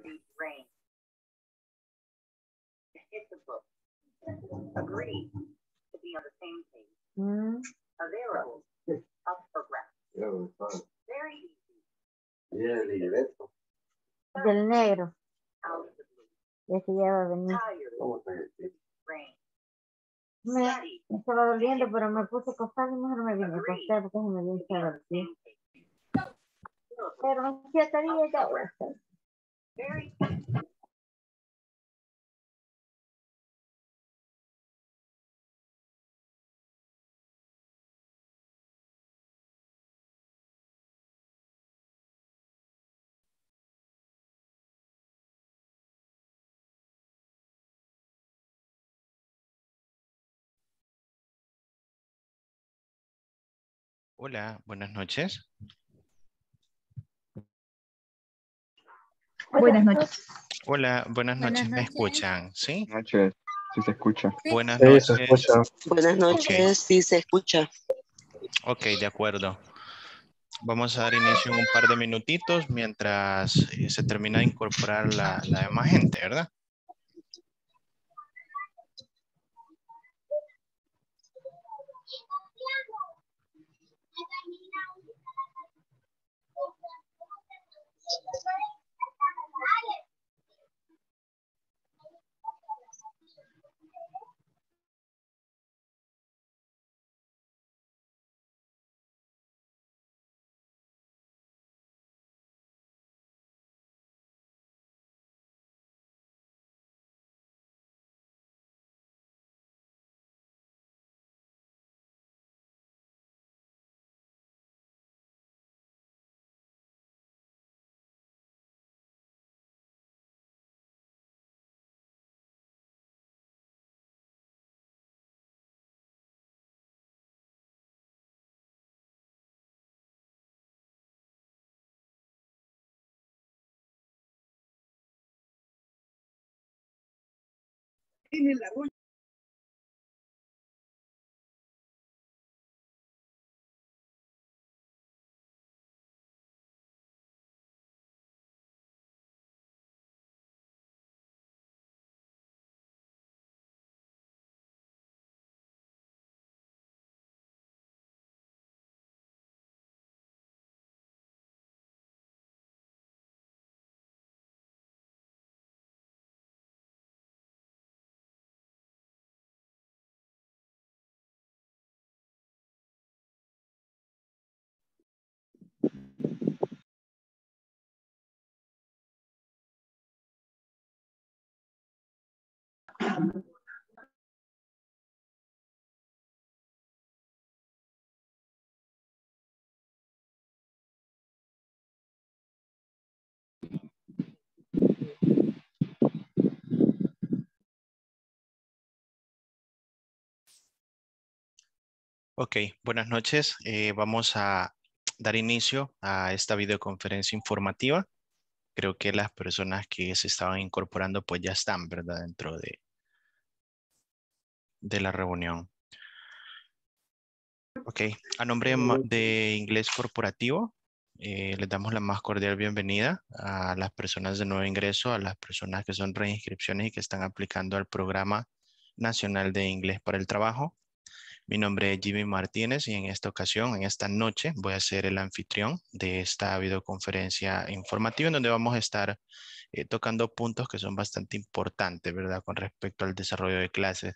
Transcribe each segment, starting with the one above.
Mm. Del negro. Ese ya va a venir. Me estaba doliendo, pero me puse acostada y mejor me vine a acostar porque se me dio hinchado el pie. Pero en 7 días ya voy a estar. Hola, buenas noches. Buenas noches. Hola, buenas noches. ¿Me noches. escuchan? ¿Sí? Buenas noches, sí se escucha. Buenas Sí, noches. se escucha. Buenas noches, Ok. sí se escucha. Ok, de acuerdo. Vamos a dar inicio en un par de minutitos mientras se termina de incorporar la demás gente, ¿verdad? Ok, buenas noches. Vamos a dar inicio a esta videoconferencia informativa. Creo que las personas que se estaban incorporando pues ya están, ¿verdad? Dentro de la reunión. Ok, a nombre de Inglés Corporativo, les damos la más cordial bienvenida a las personas de nuevo ingreso, a las personas que son reinscripciones y que están aplicando al Programa Nacional de Inglés para el Trabajo. Mi nombre es Jimmy Martínez y en esta ocasión, en esta noche, voy a ser el anfitrión de esta videoconferencia informativa en donde vamos a estar tocando puntos que son bastante importantes, ¿verdad? Con respecto al desarrollo de clases.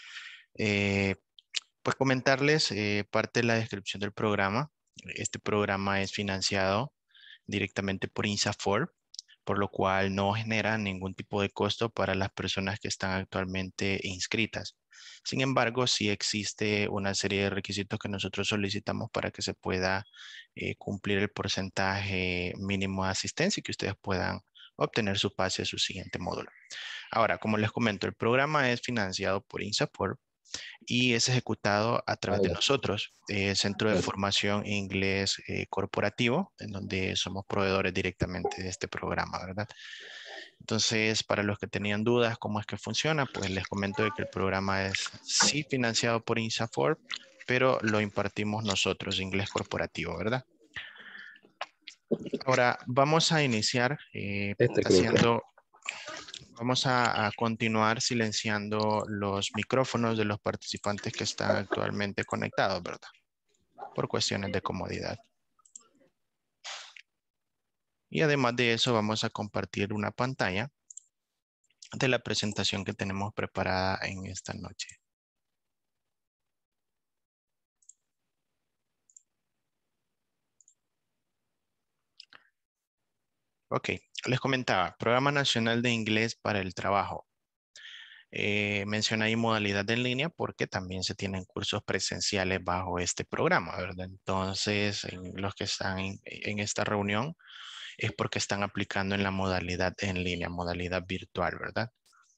Pues comentarles parte de la descripción del programa. Este programa es financiado directamente por INSAFORP, por lo cual no genera ningún tipo de costo para las personas que están actualmente inscritas. Sin embargo, sí existe una serie de requisitos que nosotros solicitamos para que se pueda cumplir el porcentaje mínimo de asistencia y que ustedes puedan obtener su pase a su siguiente módulo. Ahora, como les comento, el programa es financiado por INSAFORP y es ejecutado a través de nosotros, Centro de Formación Inglés Corporativo, en donde somos proveedores directamente de este programa, ¿verdad? Entonces, para los que tenían dudas cómo es que funciona, pues les comento de que el programa es sí financiado por INSAFORP, pero lo impartimos nosotros, Inglés Corporativo, ¿verdad? Ahora vamos a iniciar Creo. vamos a continuar silenciando los micrófonos de los participantes que están actualmente conectados, ¿verdad? Por cuestiones de comodidad. Y además de eso vamos a compartir una pantalla de la presentación que tenemos preparada en esta noche. Ok, les comentaba, Programa Nacional de Inglés para el Trabajo. Menciona ahí modalidad en línea porque también se tienen cursos presenciales bajo este programa, ¿verdad? Entonces, los que están en esta reunión es porque están aplicando en la modalidad en línea, modalidad virtual, ¿verdad?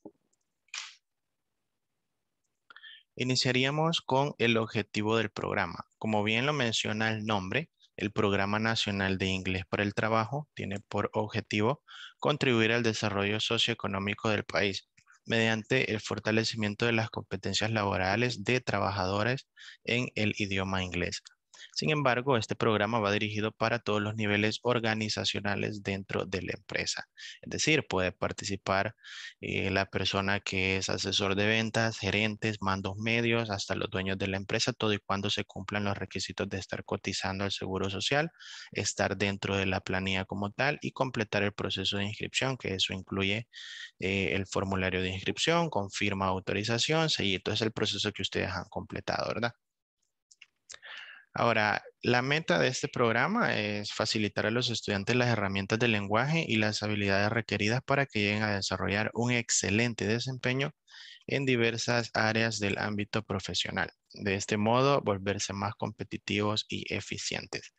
Iniciaríamos con el objetivo del programa. Como bien lo menciona el nombre, el Programa Nacional de Inglés para el Trabajo tiene por objetivo contribuir al desarrollo socioeconómico del país mediante el fortalecimiento de las competencias laborales de trabajadores en el idioma inglés. Sin embargo, este programa va dirigido para todos los niveles organizacionales dentro de la empresa. Es decir, puede participar la persona que es asesor de ventas, gerentes, mandos medios, hasta los dueños de la empresa, todo y cuando se cumplan los requisitos de estar cotizando al Seguro Social, estar dentro de la planilla como tal y completar el proceso de inscripción, que eso incluye el formulario de inscripción, confirma autorización, sellito, es el proceso que ustedes han completado, ¿verdad? Ahora, la meta de este programa es facilitar a los estudiantes las herramientas de lenguaje y las habilidades requeridas para que lleguen a desarrollar un excelente desempeño en diversas áreas del ámbito profesional. De este modo, volverse más competitivos y eficientes.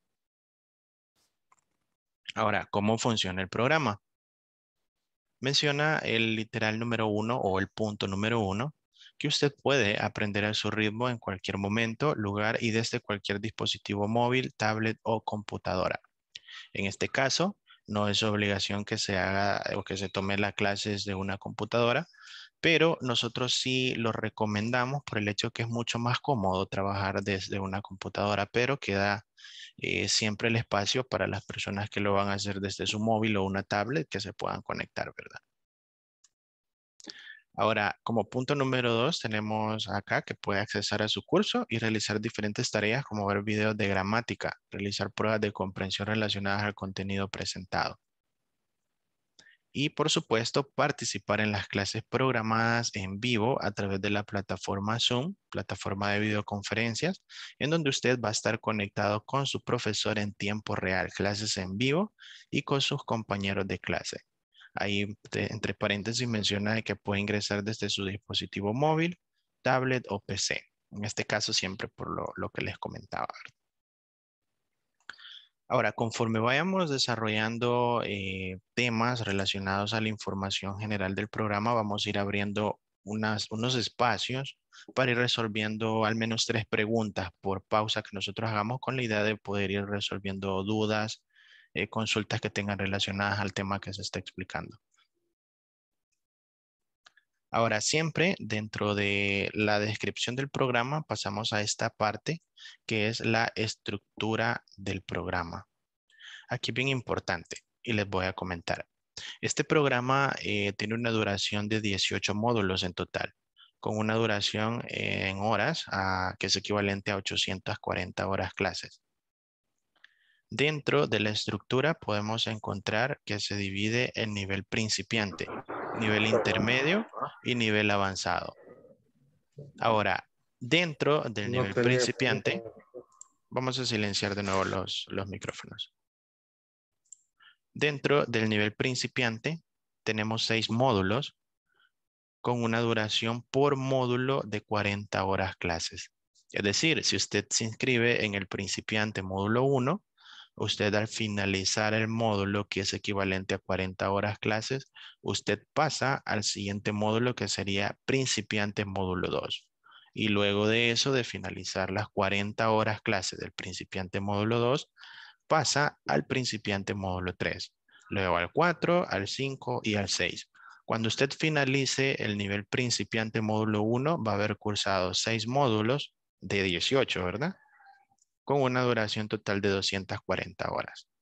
Ahora, ¿cómo funciona el programa? Menciona el literal número 1 o el punto número 1 que usted puede aprender a su ritmo en cualquier momento, lugar y desde cualquier dispositivo móvil, tablet o computadora. En este caso, no es obligación que se haga o que se tome las clases de una computadora, pero nosotros sí lo recomendamos por el hecho que es mucho más cómodo trabajar desde una computadora, pero queda siempre el espacio para las personas que lo van a hacer desde su móvil o una tablet que se puedan conectar, ¿verdad? Ahora, como punto número 2, tenemos acá que puede accesar a su curso y realizar diferentes tareas como ver videos de gramática, realizar pruebas de comprensión relacionadas al contenido presentado. Y por supuesto, participar en las clases programadas en vivo a través de la plataforma Zoom, plataforma de videoconferencias, en donde usted va a estar conectado con su profesor en tiempo real, clases en vivo y con sus compañeros de clase. Ahí, entre paréntesis, menciona de que puede ingresar desde su dispositivo móvil, tablet o PC. En este caso, siempre por lo que les comentaba. Ahora, conforme vayamos desarrollando temas relacionados a la información general del programa, vamos a ir abriendo unos espacios para ir resolviendo al menos 3 preguntas por pausa que nosotros hagamos con la idea de poder ir resolviendo dudas, consultas que tengan relacionadas al tema que se está explicando. Ahora, siempre dentro de la descripción del programa pasamos a esta parte que es la estructura del programa. Aquí bien importante y les voy a comentar. Este programa tiene una duración de 18 módulos en total, con una duración en horas que es equivalente a 840 horas clases. Dentro de la estructura podemos encontrar que se divide en nivel principiante, nivel intermedio y nivel avanzado. Ahora, dentro del nivel principiante, vamos a silenciar de nuevo los micrófonos. Dentro del nivel principiante tenemos 6 módulos con una duración por módulo de 40 horas clases. Es decir, si usted se inscribe en el principiante módulo 1, usted al finalizar el módulo, que es equivalente a 40 horas clases, usted pasa al siguiente módulo que sería principiante módulo 2. Y luego de eso, de finalizar las 40 horas clases del principiante módulo 2, pasa al principiante módulo 3, luego al 4, al 5 y al 6. Cuando usted finalice el nivel principiante módulo 1, va a haber cursado 6 módulos de 18, ¿verdad? Con una duración total de 240 horas.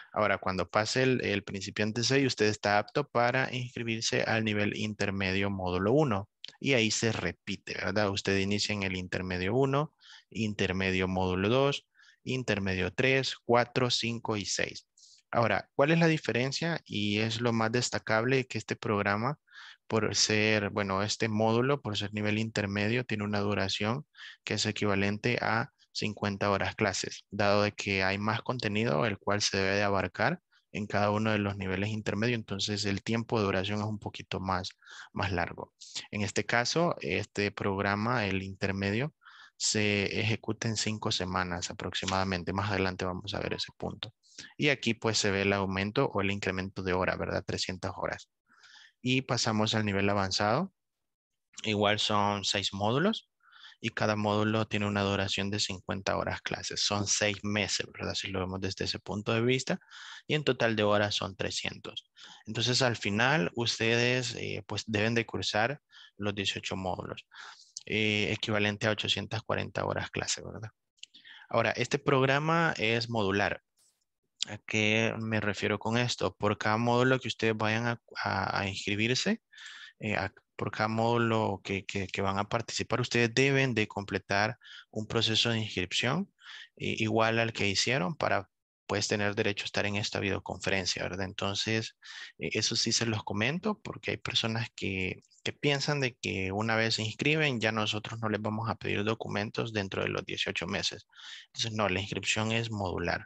Ahora, cuando pase el principiante 6, usted está apto para inscribirse al nivel intermedio módulo 1. Y ahí se repite, ¿verdad? Usted inicia en el intermedio 1, intermedio módulo 2, intermedio 3, 4, 5 y 6. Ahora, ¿cuál es la diferencia? Y es lo más destacable que este programa, por ser, bueno, este módulo, por ser nivel intermedio, tiene una duración que es equivalente a 50 horas clases, dado de que hay más contenido el cual se debe de abarcar en cada uno de los niveles intermedios, entonces el tiempo de duración es un poquito más largo. En este caso, este programa, el intermedio, se ejecuta en 5 semanas aproximadamente. Más adelante vamos a ver ese punto. Y aquí pues se ve el aumento o el incremento de hora, ¿verdad? 300 horas. Y pasamos al nivel avanzado. Igual son 6 módulos y cada módulo tiene una duración de 50 horas clases. Son 6 meses, ¿verdad? Si lo vemos desde ese punto de vista. Y en total de horas son 300. Entonces, al final, ustedes pues deben de cursar los 18 módulos, equivalente a 840 horas clase, ¿verdad? Ahora, este programa es modular. ¿A qué me refiero con esto? Por cada módulo que ustedes vayan a inscribirse, por cada módulo que van a participar, ustedes deben de completar un proceso de inscripción igual al que hicieron para pues tener derecho a estar en esta videoconferencia, ¿verdad? Entonces, eso sí se los comento porque hay personas que piensan de que una vez se inscriben ya nosotros no les vamos a pedir documentos dentro de los 18 meses. Entonces, no, la inscripción es modular.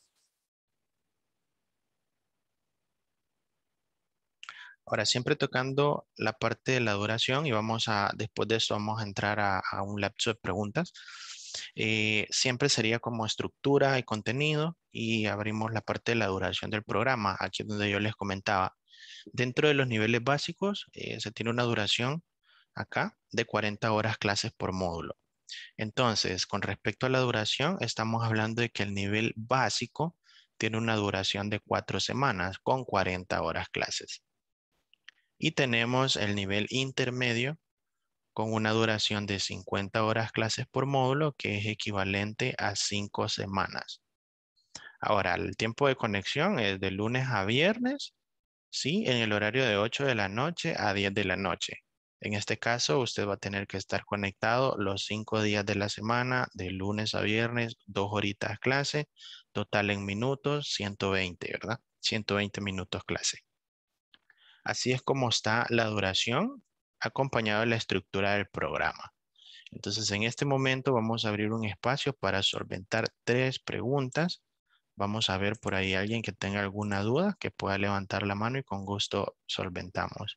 Ahora, siempre tocando la parte de la duración y después de esto vamos a entrar a un lapso de preguntas. Siempre sería como estructura y contenido y abrimos la parte de la duración del programa. Aquí es donde yo les comentaba. Dentro de los niveles básicos se tiene una duración acá de 40 horas clases por módulo. Entonces, con respecto a la duración, estamos hablando de que el nivel básico tiene una duración de 4 semanas con 40 horas clases. Y tenemos el nivel intermedio con una duración de 50 horas clases por módulo, que es equivalente a 5 semanas. Ahora, el tiempo de conexión es de lunes a viernes, ¿sí? En el horario de 8 de la noche a 10 de la noche. En este caso, usted va a tener que estar conectado los 5 días de la semana, de lunes a viernes, 2 horitas clase, total en minutos, 120, ¿verdad? 120 minutos clase. Así es como está la duración acompañado de la estructura del programa. Entonces, en este momento vamos a abrir un espacio para solventar 3 preguntas. Vamos a ver por ahí alguien que tenga alguna duda que pueda levantar la mano y con gusto solventamos.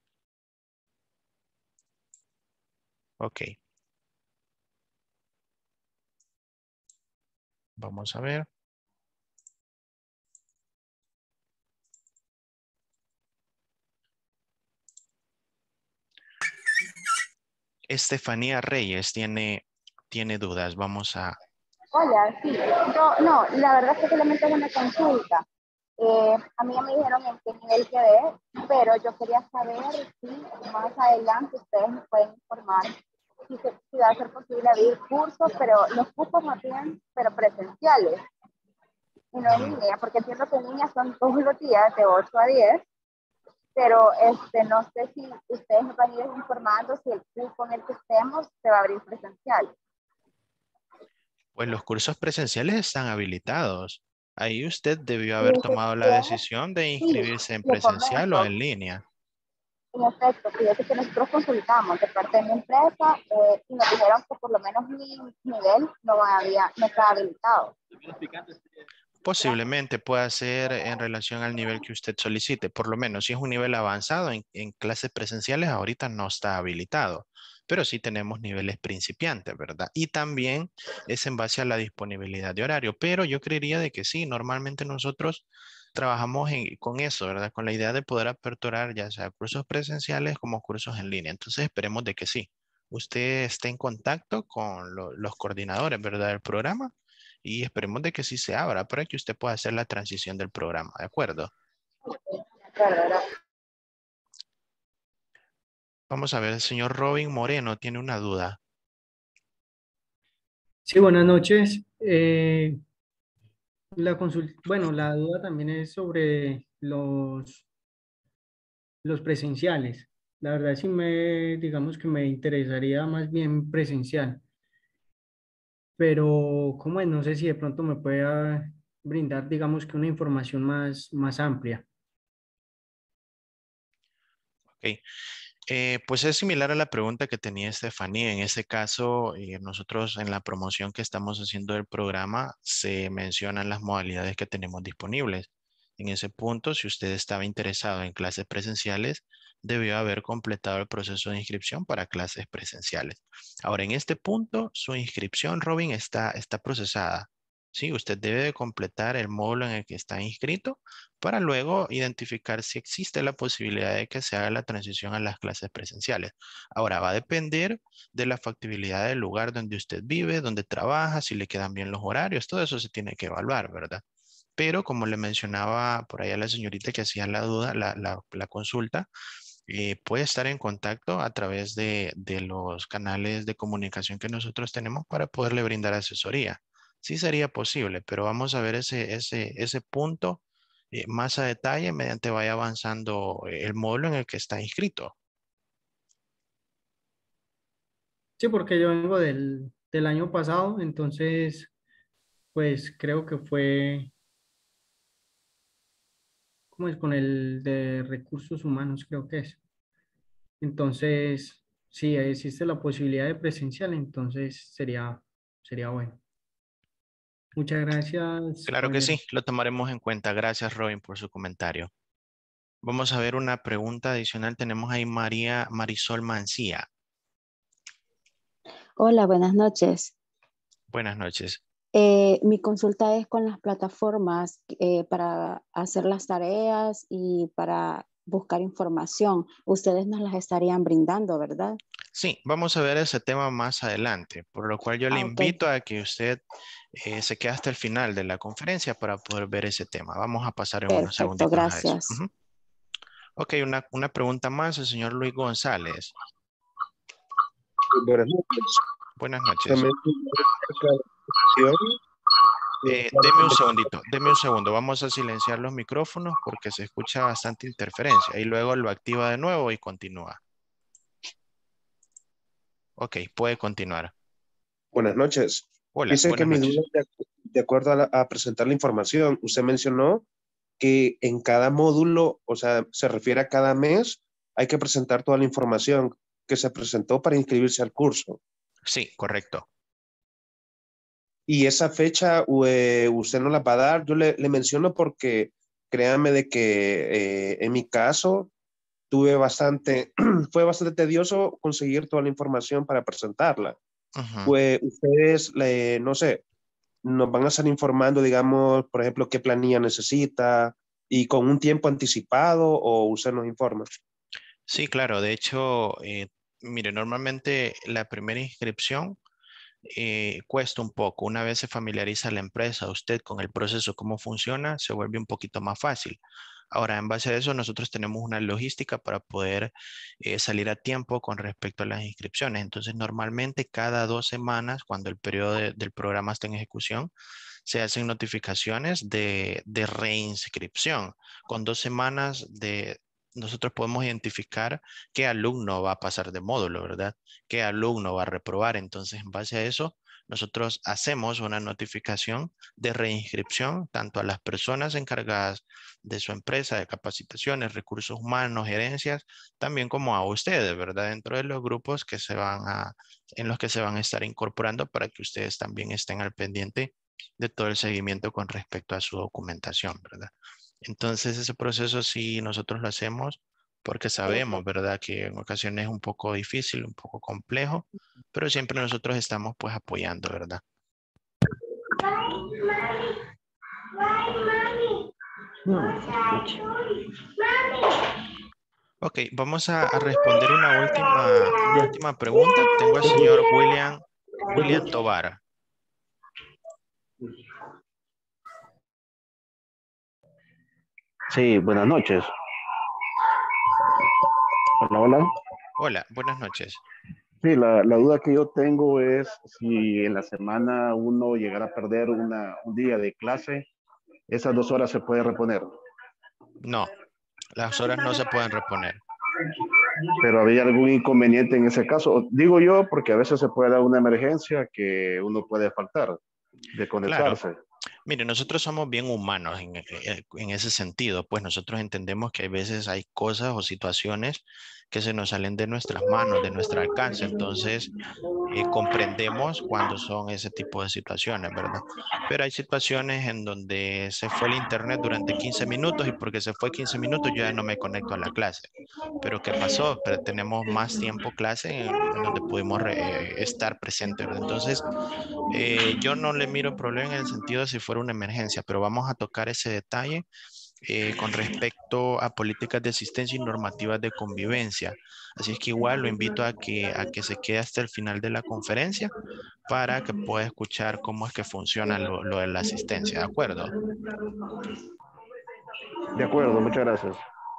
Ok. Vamos a ver. Estefanía Reyes tiene dudas. Vamos a... Hola, sí, no, la verdad es que solamente es una consulta. A mí ya me dijeron en qué nivel quedé, pero yo quería saber si más adelante ustedes me pueden informar si va a ser posible abrir cursos, pero los cursos más bien, pero presenciales y no en línea, porque entiendo que en línea son todos los días de 8 a 10, pero no sé si ustedes me van a ir informando si el curso en el que estemos se va a abrir presencial. Pues los cursos presenciales están habilitados. Ahí usted debió haber tomado la decisión de Sí, inscribirse en le presencial o comento. en línea. En efecto, fíjate que nosotros consultamos de parte de mi empresa y nos dijeron que por lo menos mi nivel no estaba habilitado. Posiblemente pueda ser en relación al nivel que usted solicite. Por lo menos si es un nivel avanzado en clases presenciales, ahorita no está habilitado. Pero sí tenemos niveles principiantes, ¿verdad? Y también es en base a la disponibilidad de horario. Pero yo creería de que sí, normalmente nosotros trabajamos con eso, ¿verdad? Con la idea de poder aperturar ya sea cursos presenciales como cursos en línea. Entonces esperemos de que sí. Usted esté en contacto con los coordinadores, ¿verdad? Del programa y esperemos de que sí se abra para que usted pueda hacer la transición del programa, ¿de acuerdo? Claro. Vamos a ver, el señor Robin Moreno tiene una duda. Sí, buenas noches. Bueno, la duda también es sobre los presenciales. La verdad sí digamos que me interesaría más bien presencial, pero como es, no sé si de pronto me pueda brindar, digamos que una información más amplia. Ok. Pues es similar a la pregunta que tenía Estefanía. En este caso, nosotros en la promoción que estamos haciendo del programa se mencionan las modalidades que tenemos disponibles. En ese punto, si usted estaba interesado en clases presenciales, debió haber completado el proceso de inscripción para clases presenciales. Ahora, en este punto, su inscripción, Robin, está procesada. Sí, usted debe de completar el módulo en el que está inscrito para luego identificar si existe la posibilidad de que se haga la transición a las clases presenciales. Ahora, va a depender de la factibilidad del lugar donde usted vive, donde trabaja, si le quedan bien los horarios, todo eso se tiene que evaluar, ¿verdad? Pero como le mencionaba por ahí a la señorita que hacía la duda, la consulta, puede estar en contacto a través de los canales de comunicación que nosotros tenemos para poderle brindar asesoría. Sí sería posible, pero vamos a ver ese punto más a detalle mediante vaya avanzando el módulo en el que está inscrito. Sí, porque yo vengo del año pasado, entonces, pues creo que fue, ¿cómo es? Con el de recursos humanos, creo que es. Entonces, si existe la posibilidad de presencial, entonces sería bueno. Muchas gracias, Claro que caballero. sí, lo tomaremos en cuenta. Gracias, Robin, por su comentario. Vamos a ver una pregunta adicional. Tenemos ahí Marisol Mancía. Hola, buenas noches. Buenas noches. Mi consulta es con las plataformas para hacer las tareas y para buscar información. Ustedes nos las estarían brindando, ¿verdad? Sí, vamos a ver ese tema más adelante, por lo cual yo le Ah, ok. invito a que usted se quede hasta el final de la conferencia para poder ver ese tema. Vamos a pasar en unos Perfecto, segunditos a eso. gracias. Ujú. Ok, una pregunta más, el señor Luis González. Buenas noches. Buenas noches. También Deme un segundo. Vamos a silenciar los micrófonos porque se escucha bastante interferencia y luego lo activa de nuevo y continúa. Ok, puede continuar. Buenas noches. Hola, Dice que buenas mi duda, noches. de acuerdo a presentar la información, usted mencionó que en cada módulo, o sea, se refiere a cada mes, hay que presentar toda la información que se presentó para inscribirse al curso. Sí, correcto. Y esa fecha usted no la va a dar. Yo le menciono porque créame de que en mi caso tuve bastante, fue bastante tedioso conseguir toda la información para presentarla. Ujú. Pues ustedes, no sé, nos van a estar informando, digamos, por ejemplo, qué planilla necesita y con un tiempo anticipado o usted nos informa. Sí, claro. De hecho, mire, normalmente la primera inscripción cuesta un poco. Una vez se familiariza la empresa, usted con el proceso, cómo funciona, se vuelve un poquito más fácil. Ahora, en base a eso, nosotros tenemos una logística para poder salir a tiempo con respecto a las inscripciones. Entonces, normalmente cada 2 semanas, cuando el periodo del programa está en ejecución, se hacen notificaciones de reinscripción. Con 2 semanas nosotros podemos identificar qué alumno va a pasar de módulo, ¿verdad? Qué alumno va a reprobar. Entonces, en base a eso, nosotros hacemos una notificación de reinscripción tanto a las personas encargadas de su empresa de capacitaciones, recursos humanos, gerencias, también como a ustedes, ¿verdad? Dentro de los grupos en los que se van a estar incorporando para que ustedes también estén al pendiente de todo el seguimiento con respecto a su documentación, ¿verdad? Entonces, ese proceso sí nosotros lo hacemos porque sabemos, Perfecto. ¿verdad? Que en ocasiones es un poco difícil, un poco complejo, pero siempre nosotros estamos pues apoyando, ¿verdad? No, se escucha. Ok, vamos a responder una última pregunta. Tengo al señor William Tobar. Sí, buenas noches. Hola, hola. Hola, buenas noches. Sí, la duda que yo tengo es si en la semana uno llegara a perder un día de clase, esas 2 horas se puede reponer. No, las horas no se pueden reponer. Pero ¿había algún inconveniente en ese caso? Digo yo porque a veces se puede dar una emergencia que uno puede faltar de Claro. conectarse. Mire, nosotros somos bien humanos en ese sentido, pues nosotros entendemos que a veces hay cosas o situaciones que se nos salen de nuestras manos, de nuestro alcance, entonces comprendemos cuando son ese tipo de situaciones, ¿verdad? Pero hay situaciones en donde se fue el internet durante 15 minutos y porque se fue 15 minutos yo ya no me conecto a la clase. Pero ¿qué pasó? Pero tenemos más tiempo clase en donde pudimos estar presentes, ¿verdad? Entonces, yo no le miro problema en el sentido de si fuera una emergencia, pero vamos a tocar ese detalle con respecto a políticas de asistencia y normativas de convivencia. Así es que igual lo invito a que se quede hasta el final de la conferencia para que pueda escuchar cómo es que funciona lo de la asistencia, ¿de acuerdo? De acuerdo, muchas gracias.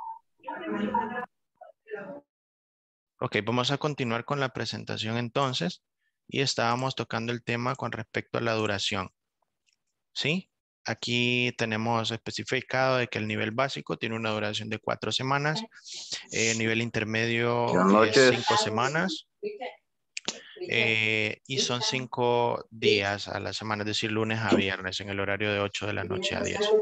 Ok, vamos a continuar con la presentación entonces y estábamos tocando el tema con respecto a la duración. ¿Sí? Aquí tenemos especificado de que el nivel básico tiene una duración de 4 semanas, nivel intermedio Buenas es noches. 5 semanas y son 5 días a la semana, es decir, lunes a viernes en el horario de 8 de la noche a 10.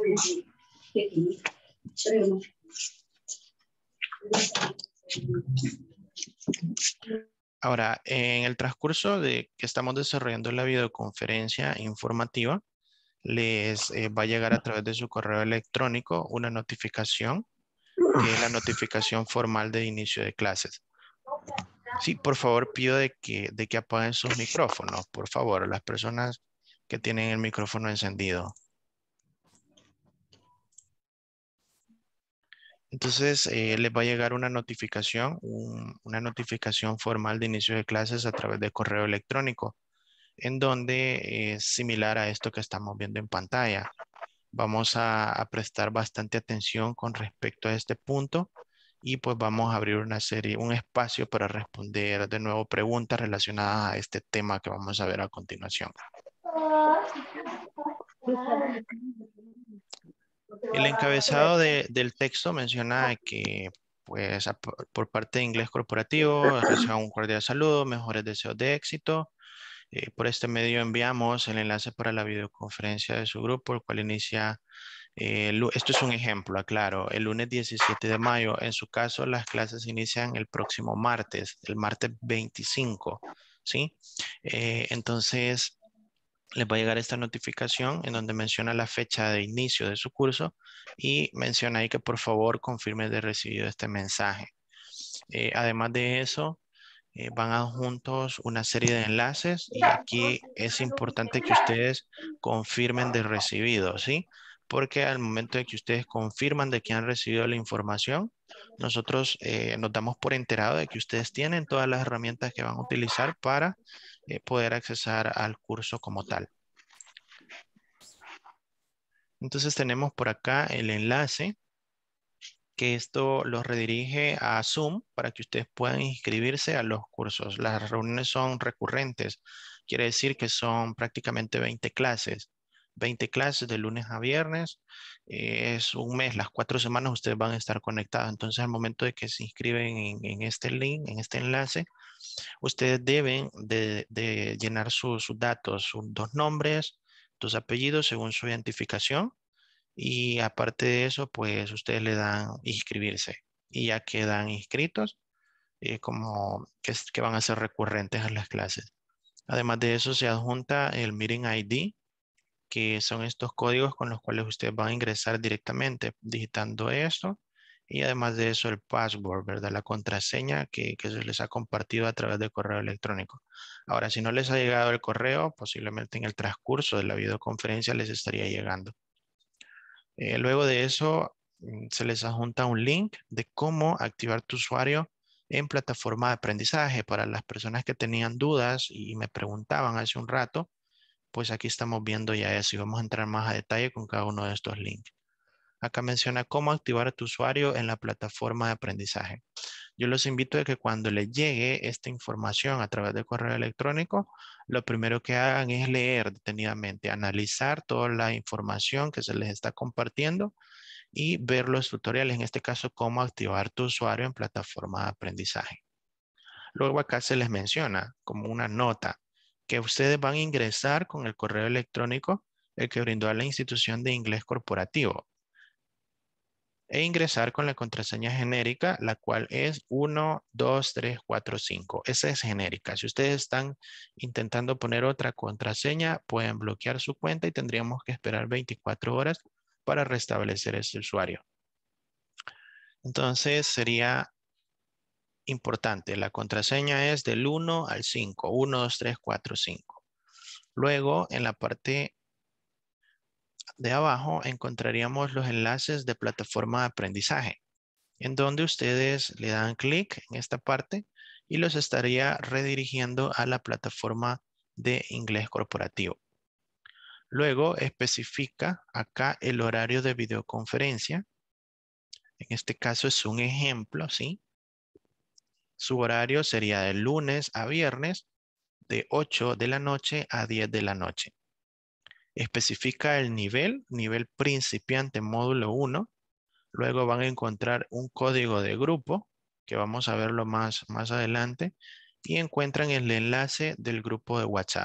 Ahora, en el transcurso de que estamos desarrollando la videoconferencia informativa, les va a llegar a través de su correo electrónico una notificación, que es la notificación formal de inicio de clases. Sí, por favor, pido de que apaguen sus micrófonos, por favor, las personas que tienen el micrófono encendido. Entonces, les va a llegar una notificación, una notificación formal de inicio de clases a través de correo electrónico, en donde es similar a esto que estamos viendo en pantalla. Vamos a prestar bastante atención con respecto a este punto y pues vamos a abrir un espacio para responder de nuevo preguntas relacionadas a este tema que vamos a ver a continuación. El encabezado del texto menciona que pues por parte de Inglés Corporativo reciban un cordial saludo, mejores deseos de éxito. Por este medio enviamos el enlace para la videoconferencia de su grupo, el cual inicia. Esto es un ejemplo, aclaro, el lunes 17 de mayo. En su caso, las clases inician el próximo martes, el martes 25, ¿sí? Entonces, les va a llegar esta notificación en donde menciona la fecha de inicio de su curso y menciona ahí que por favor confirme de recibido este mensaje. Además de eso, van adjuntos una serie de enlaces y aquí es importante que ustedes confirmen de recibido, ¿sí? Porque al momento de que ustedes confirman de que han recibido la información, nosotros nos damos por enterado de que ustedes tienen todas las herramientas que van a utilizar para poder accesar al curso como tal. Entonces tenemos por acá el enlace, que esto los redirige a Zoom para que ustedes puedan inscribirse a los cursos. Las reuniones son recurrentes, quiere decir que son prácticamente 20 clases. 20 clases de lunes a viernes, es un mes, las 4 semanas ustedes van a estar conectados. Entonces al momento de que se inscriben en este link, en este enlace, ustedes deben de llenar sus datos, sus 2 nombres, 2 apellidos según su identificación. Y aparte de eso, pues ustedes le dan inscribirse y ya quedan inscritos como que van a ser recurrentes a las clases. Además de eso, se adjunta el Meeting ID, que son estos códigos con los cuales ustedes van a ingresar directamente digitando esto. Y además de eso, el password, ¿verdad? La contraseña que se les ha compartido a través de correo electrónico. Ahora, si no les ha llegado el correo, posiblemente en el transcurso de la videoconferencia les estaría llegando. Luego de eso, se les adjunta un link de cómo activar tu usuario en plataforma de aprendizaje. Para las personas que tenían dudas y me preguntaban hace un rato, pues aquí estamos viendo ya eso y vamos a entrar más a detalle con cada uno de estos links. Acá menciona cómo activar tu usuario en la plataforma de aprendizaje. Yo los invito a que cuando les llegue esta información a través de correo electrónico, lo primero que hagan es leer detenidamente, analizar toda la información que se les está compartiendo y ver los tutoriales, en este caso, cómo activar tu usuario en plataforma de aprendizaje. Luego acá se les menciona como una nota que ustedes van a ingresar con el correo electrónico el que brindó a la institución de inglés corporativo e ingresar con la contraseña genérica, la cual es 1, 2, 3, 4, 5. Esa es genérica. Si ustedes están intentando poner otra contraseña, pueden bloquear su cuenta y tendríamos que esperar 24 horas para restablecer ese usuario. Entonces sería importante, la contraseña es del 1 al 5, 1, 2, 3, 4, 5. Luego, en la parte de abajo encontraríamos los enlaces de plataforma de aprendizaje, en donde ustedes le dan clic en esta parte y los estaría redirigiendo a la plataforma de inglés corporativo. Luego especifica acá el horario de videoconferencia. En este caso es un ejemplo, ¿sí? Su horario sería de lunes a viernes de 8 de la noche a 10 de la noche. Especifica el nivel principiante módulo 1. Luego van a encontrar un código de grupo, que vamos a verlo más adelante, y encuentran el enlace del grupo de WhatsApp.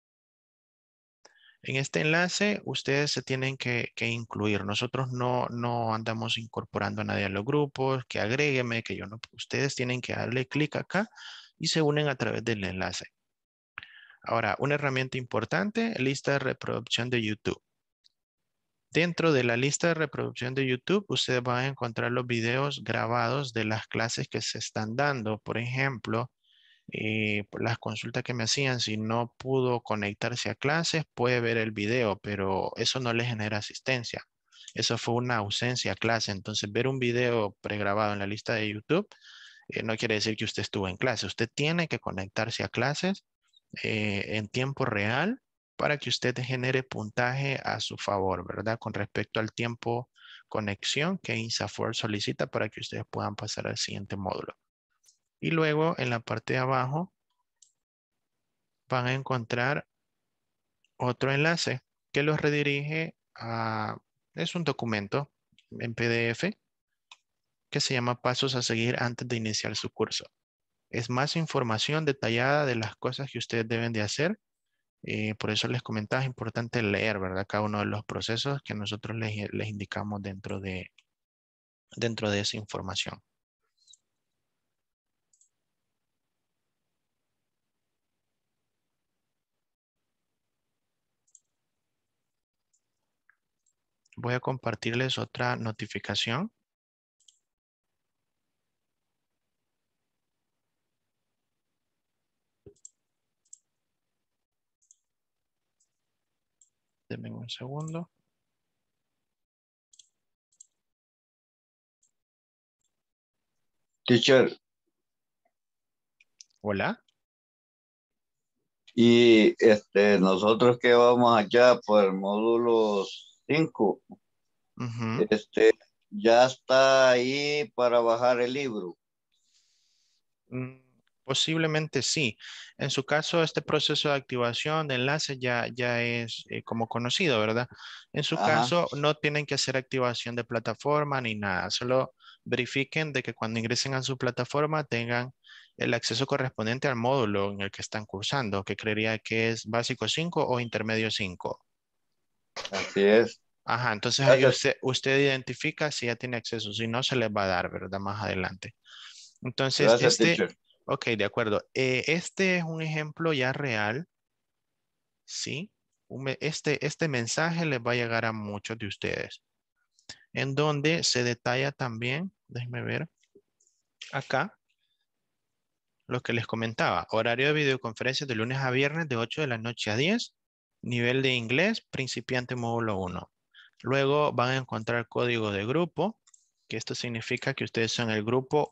En este enlace, ustedes se tienen que incluir. Nosotros no andamos incorporando a nadie a los grupos, que agrégueme, que yo no. Ustedes tienen que darle clic acá y se unen a través del enlace. Ahora, una herramienta importante, lista de reproducción de YouTube. Dentro de la lista de reproducción de YouTube, ustedes van a encontrar los videos grabados de las clases que se están dando. Por ejemplo, por las consultas que me hacían, si no pudo conectarse a clases, puede ver el video, pero eso no le genera asistencia. Eso fue una ausencia a clase. Entonces, ver un video pregrabado en la lista de YouTube no quiere decir que usted estuvo en clase. Usted tiene que conectarse a clases en tiempo real para que usted genere puntaje a su favor, ¿verdad? Con respecto al tiempo conexión que INSAFORP solicita para que ustedes puedan pasar al siguiente módulo. Y luego en la parte de abajo van a encontrar otro enlace que los redirige a, es un documento en PDF que se llama Pasos a seguir antes de iniciar su curso. Es más información detallada de las cosas que ustedes deben de hacer. Por eso les comentaba, es importante leer, ¿verdad? Cada uno de los procesos que nosotros les indicamos dentro de esa información. Voy a compartirles otra notificación. Denme un segundo. Teacher, Hola. y nosotros que vamos allá por el módulo 5, Ujú. ya está ahí para bajar el libro. Posiblemente sí. En su caso, este proceso de activación de enlace ya es como conocido, ¿verdad? En su Ajá, caso, no tienen que hacer activación de plataforma ni nada. Solo verifiquen de que cuando ingresen a su plataforma tengan el acceso correspondiente al módulo en el que están cursando, que creería que es básico 5 o intermedio 5. así es. Ajá, entonces ahí Gracias, usted identifica si ya tiene acceso, si no se les va a dar, ¿verdad? Más adelante. Entonces, gracias, teacher. ok, de acuerdo. Este es un ejemplo ya real, ¿sí? Este mensaje les va a llegar a muchos de ustedes, en donde se detalla también, déjenme ver, acá, lo que les comentaba. Horario de videoconferencia de lunes a viernes de 8 de la noche a 10. Nivel de inglés, principiante módulo 1. Luego van a encontrar código de grupo, que esto significa que ustedes son el grupo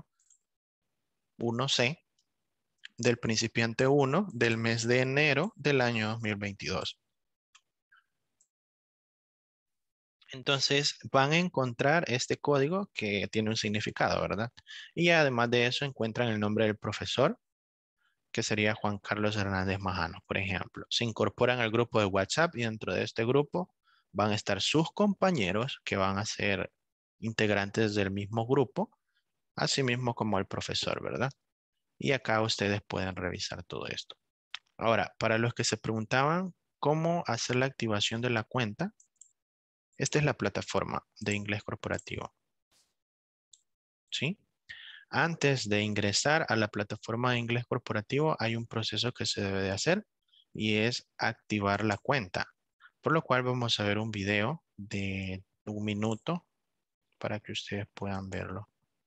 1C, del principiante 1 del mes de enero del año 2022. Entonces van a encontrar este código que tiene un significado, ¿verdad? Y además de eso encuentran el nombre del profesor, que sería Juan Carlos Hernández Majano, por ejemplo. Se incorporan al grupo de WhatsApp y dentro de este grupo van a estar sus compañeros que van a ser integrantes del mismo grupo, así mismo como el profesor, ¿verdad? Y acá ustedes pueden revisar todo esto. Ahora, para los que se preguntaban cómo hacer la activación de la cuenta, esta es la plataforma de inglés corporativo. ¿Sí? Antes de ingresar a la plataforma de inglés corporativo, hay un proceso que se debe de hacer y es activar la cuenta. Por lo cual vamos a ver un video de 1 minuto para que ustedes puedan verlo.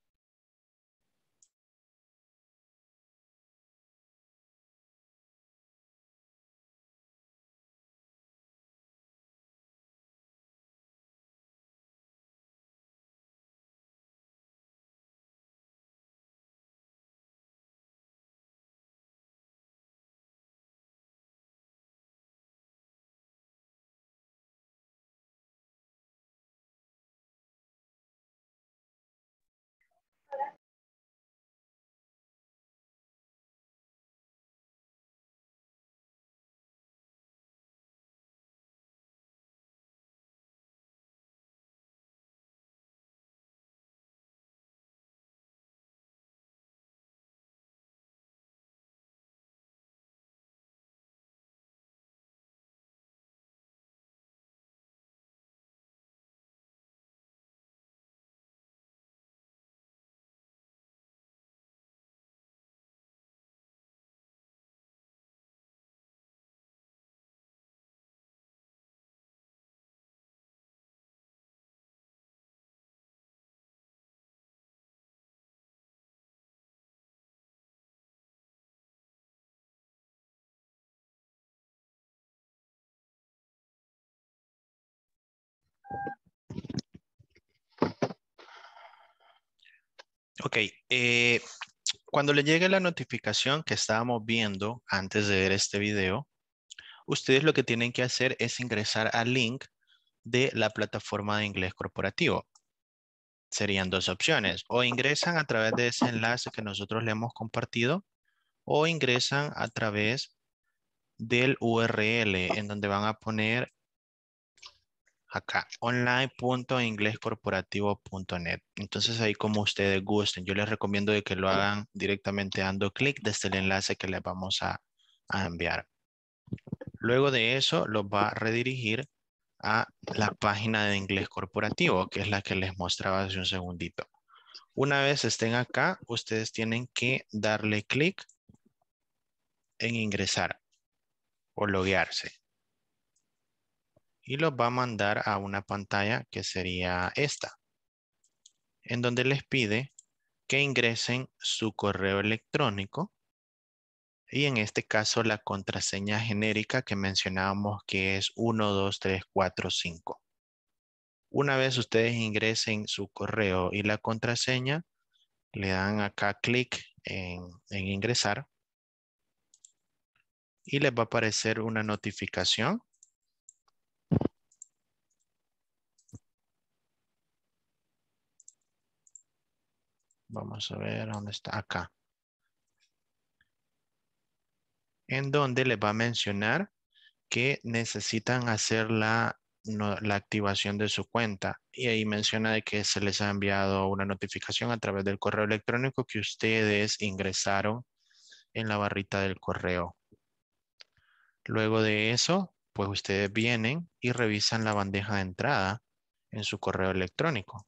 Ok, cuando le llegue la notificación que estábamos viendo antes de ver este video, ustedes lo que tienen que hacer es ingresar al link de la plataforma de inglés corporativo. Serían dos opciones. O ingresan a través de ese enlace que nosotros le hemos compartido o ingresan a través del URL en donde van a poner acá online.inglescorporativo.net. Entonces ahí como ustedes gusten. Yo les recomiendo de que lo hagan directamente dando clic desde el enlace que les vamos a enviar. Luego de eso los va a redirigir a la página de inglés corporativo, que es la que les mostraba hace un segundito. Una vez estén acá, ustedes tienen que darle clic en ingresar o loguearse. Y los va a mandar a una pantalla que sería esta, en donde les pide que ingresen su correo electrónico y en este caso la contraseña genérica que mencionábamos que es 1, 2, 3, 4, 5. Una vez ustedes ingresen su correo y la contraseña, le dan acá clic en ingresar y les va a aparecer una notificación. Vamos a ver dónde está acá. En donde les va a mencionar que necesitan hacer la activación de su cuenta. Y ahí menciona de que se les ha enviado una notificación a través del correo electrónico que ustedes ingresaron en la barrita del correo. Luego de eso, pues ustedes vienen y revisan la bandeja de entrada en su correo electrónico,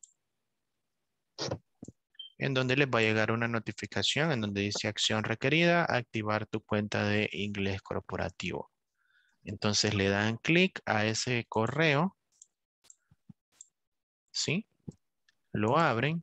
en donde les va a llegar una notificación en donde dice acción requerida, activar tu cuenta de inglés corporativo. Entonces le dan clic a ese correo, ¿sí? Lo abren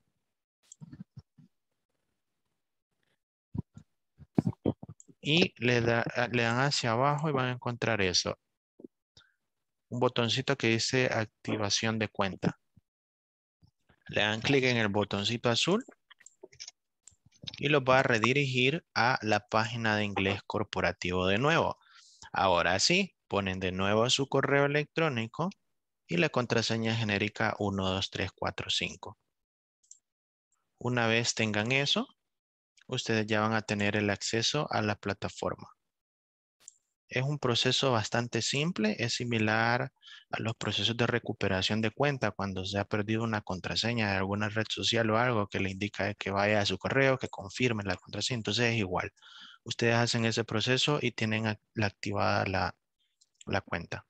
y le dan hacia abajo y van a encontrar eso. Un botoncito que dice activación de cuenta. Le dan clic en el botoncito azul y los va a redirigir a la página de inglés corporativo de nuevo. Ahora sí, ponen de nuevo su correo electrónico y la contraseña genérica 12345. Una vez tengan eso, ustedes ya van a tener el acceso a la plataforma. Es un proceso bastante simple, es similar a los procesos de recuperación de cuenta cuando se ha perdido una contraseña de alguna red social o algo que le indica que vaya a su correo, que confirme la contraseña. Entonces es igual. Ustedes hacen ese proceso y tienen activada la cuenta.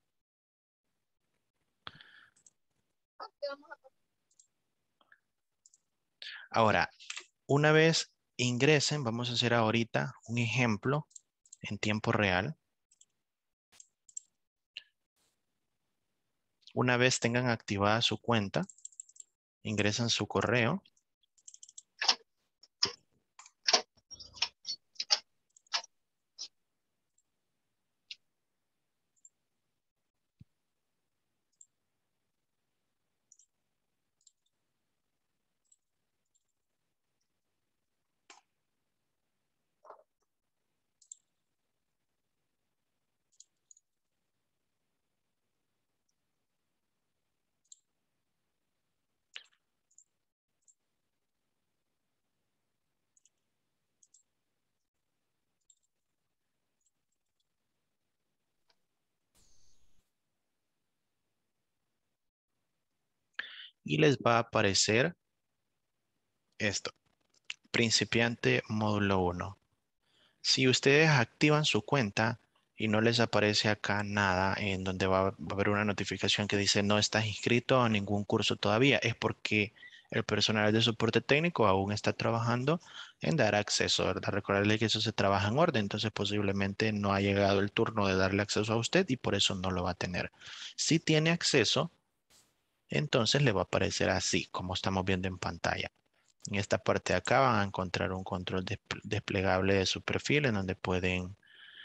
Ahora, una vez ingresen, vamos a hacer ahorita un ejemplo en tiempo real. Una vez tengan activada su cuenta, ingresan su correo. Y les va a aparecer esto, principiante módulo 1. Si ustedes activan su cuenta y no les aparece acá nada en donde va a haber una notificación que dice no estás inscrito a ningún curso todavía, es porque el personal de soporte técnico aún está trabajando en dar acceso, ¿verdad? Recordarle que eso se trabaja en orden, entonces posiblemente no ha llegado el turno de darle acceso a usted y por eso no lo va a tener. Si tiene acceso, entonces le va a aparecer así, como estamos viendo en pantalla. En esta parte de acá van a encontrar un control desplegable de su perfil en donde pueden,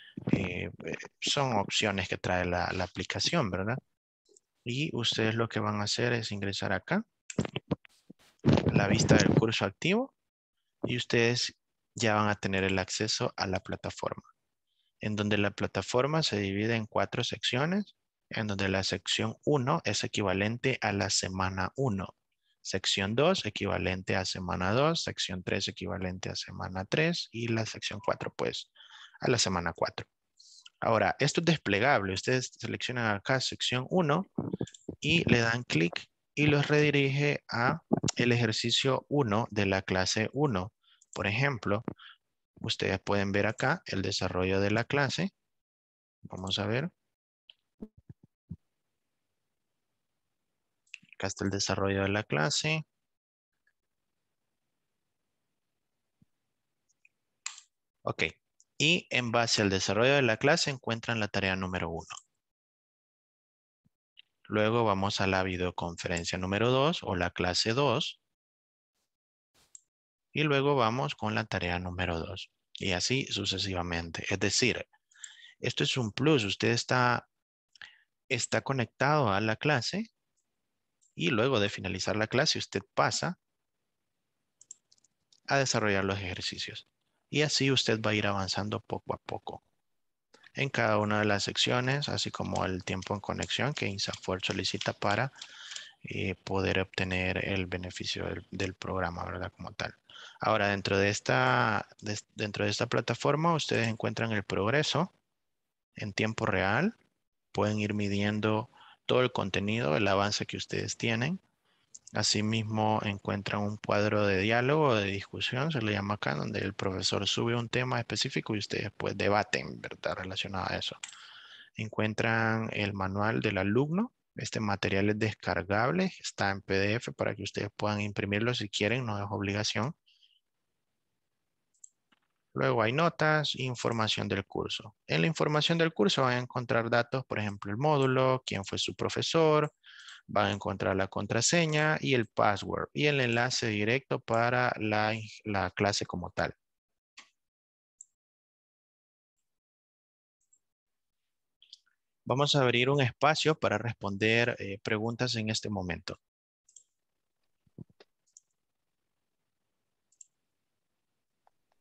son opciones que trae la aplicación, ¿verdad? Y ustedes lo que van a hacer es ingresar acá, la vista del curso activo, y ustedes ya van a tener el acceso a la plataforma, en donde la plataforma se divide en 4 secciones, en donde la sección 1 es equivalente a la semana 1. Sección 2 equivalente a semana 2, sección 3 equivalente a semana 3 y la sección 4 pues a la semana 4. Ahora, esto es desplegable. Ustedes seleccionan acá sección 1 y le dan clic y los redirige a el ejercicio 1 de la clase 1. Por ejemplo, ustedes pueden ver acá el desarrollo de la clase. Vamos a ver. Acá está el desarrollo de la clase. Ok. Y en base al desarrollo de la clase encuentran la tarea número 1. Luego vamos a la videoconferencia número 2 o la clase 2. Y luego vamos con la tarea número 2. Y así sucesivamente. Es decir, esto es un plus. Usted está conectado a la clase y luego de finalizar la clase usted pasa a desarrollar los ejercicios. Y así usted va a ir avanzando poco a poco en cada una de las secciones, así como el tiempo en conexión que INSAFORP solicita para poder obtener el beneficio del programa, ¿verdad? Como tal. Ahora, dentro de esta plataforma, ustedes encuentran el progreso en tiempo real. Pueden ir midiendo todo el contenido, el avance que ustedes tienen. Asimismo, encuentran un cuadro de diálogo o de discusión, se le llama acá, donde el profesor sube un tema específico y ustedes pues debaten, ¿verdad? Relacionado a eso. Encuentran el manual del alumno. Este material es descargable, está en PDF para que ustedes puedan imprimirlo si quieren, no es obligación. Luego hay notas, información del curso. En la información del curso van a encontrar datos, por ejemplo, el módulo, quién fue su profesor, van a encontrar la contraseña y el password y el enlace directo para la clase como tal. Vamos a abrir un espacio para responder preguntas en este momento.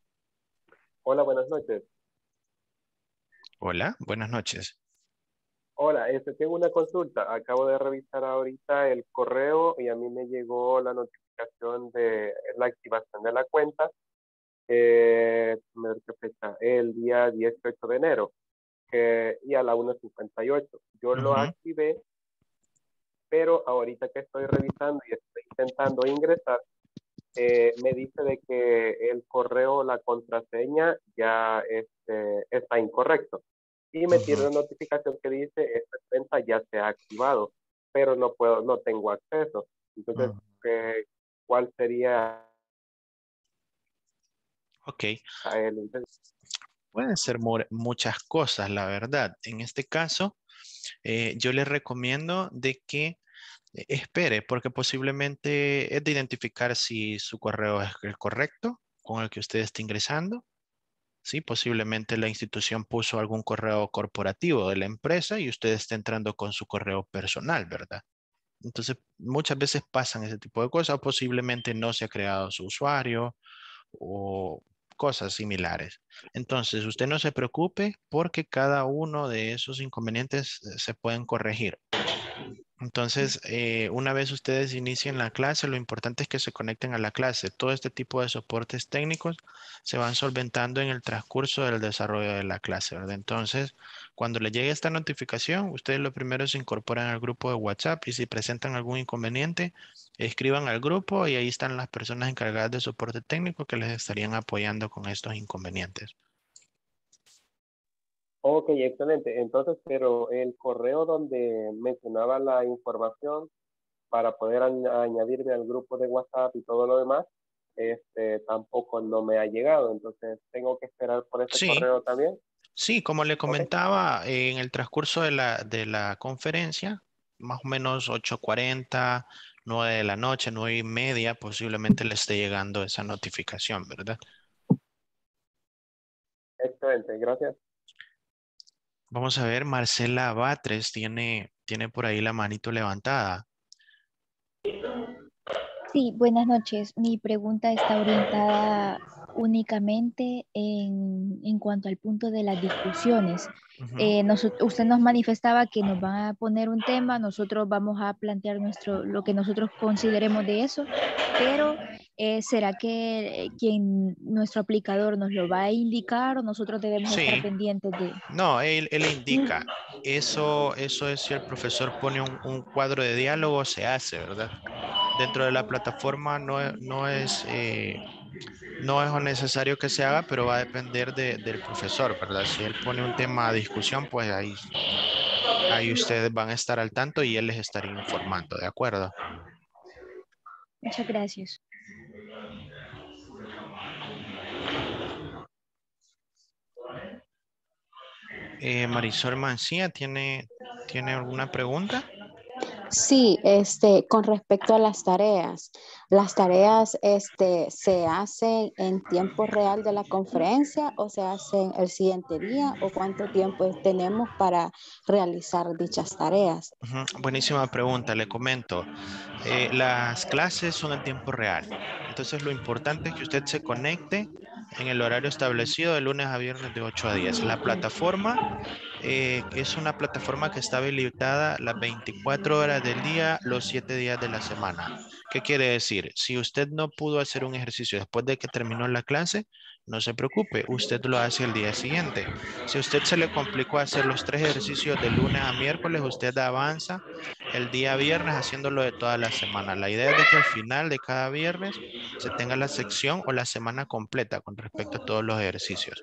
Hola, buenas noches. Hola, buenas noches. Hola, tengo una consulta. Acabo de revisar ahorita el correo y a mí me llegó la notificación de la activación de la cuenta. Déjame ver qué fecha, el día 18 de enero y a la 1:58. Yo lo Ujú. activé, pero ahorita que estoy revisando y estoy intentando ingresar, me dice de que el correo, la contraseña ya está incorrecto. Y me tiene Ujú. una notificación que dice, esta cuenta ya se ha activado, pero no tengo acceso. Entonces, Ujú. ¿cuál sería Ok, el... pueden ser muchas cosas, la verdad. En este caso, yo les recomiendo de que espere, porque posiblemente es de identificar si su correo es el correcto con el que usted está ingresando. Sí, posiblemente la institución puso algún correo corporativo de la empresa y usted está entrando con su correo personal, ¿verdad? Entonces, muchas veces pasan ese tipo de cosas, o posiblemente no se ha creado su usuario o cosas similares. Entonces, usted no se preocupe porque cada uno de esos inconvenientes se pueden corregir. Entonces, una vez ustedes inicien la clase, lo importante es que se conecten a la clase. Todo este tipo de soportes técnicos se van solventando en el transcurso del desarrollo de la clase, ¿verdad? Entonces, cuando les llegue esta notificación, ustedes lo primero se incorporan al grupo de WhatsApp y si presentan algún inconveniente, escriban al grupo y ahí están las personas encargadas de soporte técnico que les estarían apoyando con estos inconvenientes. Ok, excelente. Entonces, pero el correo donde mencionaba la información para poder añadirme al grupo de WhatsApp y todo lo demás, tampoco no me ha llegado. Entonces, tengo que esperar por ese Sí, correo también. sí, como le Ok, comentaba, en el transcurso de la conferencia, más o menos 8:40, 9 de la noche, 9:30, posiblemente le esté llegando esa notificación, ¿verdad? excelente. Gracias. Vamos a ver, Marcela Batres tiene por ahí la manito levantada. Sí, buenas noches. Mi pregunta está orientada únicamente en cuanto al punto de las discusiones. Ujú. Usted nos manifestaba que nos van a poner un tema, nosotros vamos a plantear lo que nosotros consideremos de eso, pero ¿será que nuestro aplicador nos lo va a indicar o nosotros debemos estar Sí, pendientes de... no, él indica. Eso es si el profesor pone un cuadro de diálogo, se hace, ¿verdad? Dentro de la plataforma no es necesario que se haga, pero va a depender del profesor, ¿verdad? Si él pone un tema a discusión, pues ahí ustedes van a estar al tanto y él les estaría informando, ¿de acuerdo? Muchas gracias. Marisol Mancía, ¿tiene alguna pregunta? Sí, con respecto a las tareas, ¿se hacen en tiempo real de la conferencia o se hacen el siguiente día o cuánto tiempo tenemos para realizar dichas tareas? Ujú, buenísima pregunta, le comento. Las clases son en tiempo real. Entonces, lo importante es que usted se conecte en el horario establecido de lunes a viernes de 8 a 10. La plataforma es una plataforma que está habilitada las 24 horas del día, los 7 días de la semana. ¿Qué quiere decir? Si usted no pudo hacer un ejercicio después de que terminó la clase, no se preocupe, usted lo hace el día siguiente. Si a usted se le complicó hacer los 3 ejercicios de lunes a miércoles, usted avanza el día viernes haciéndolo de toda la semana. La idea es de que al final de cada viernes se tenga la sección o la semana completa con respecto a todos los ejercicios.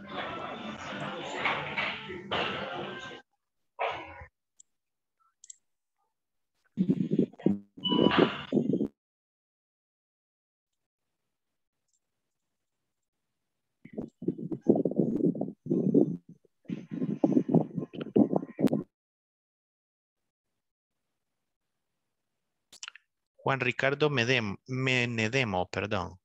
Juan Ricardo Menedemo, perdón.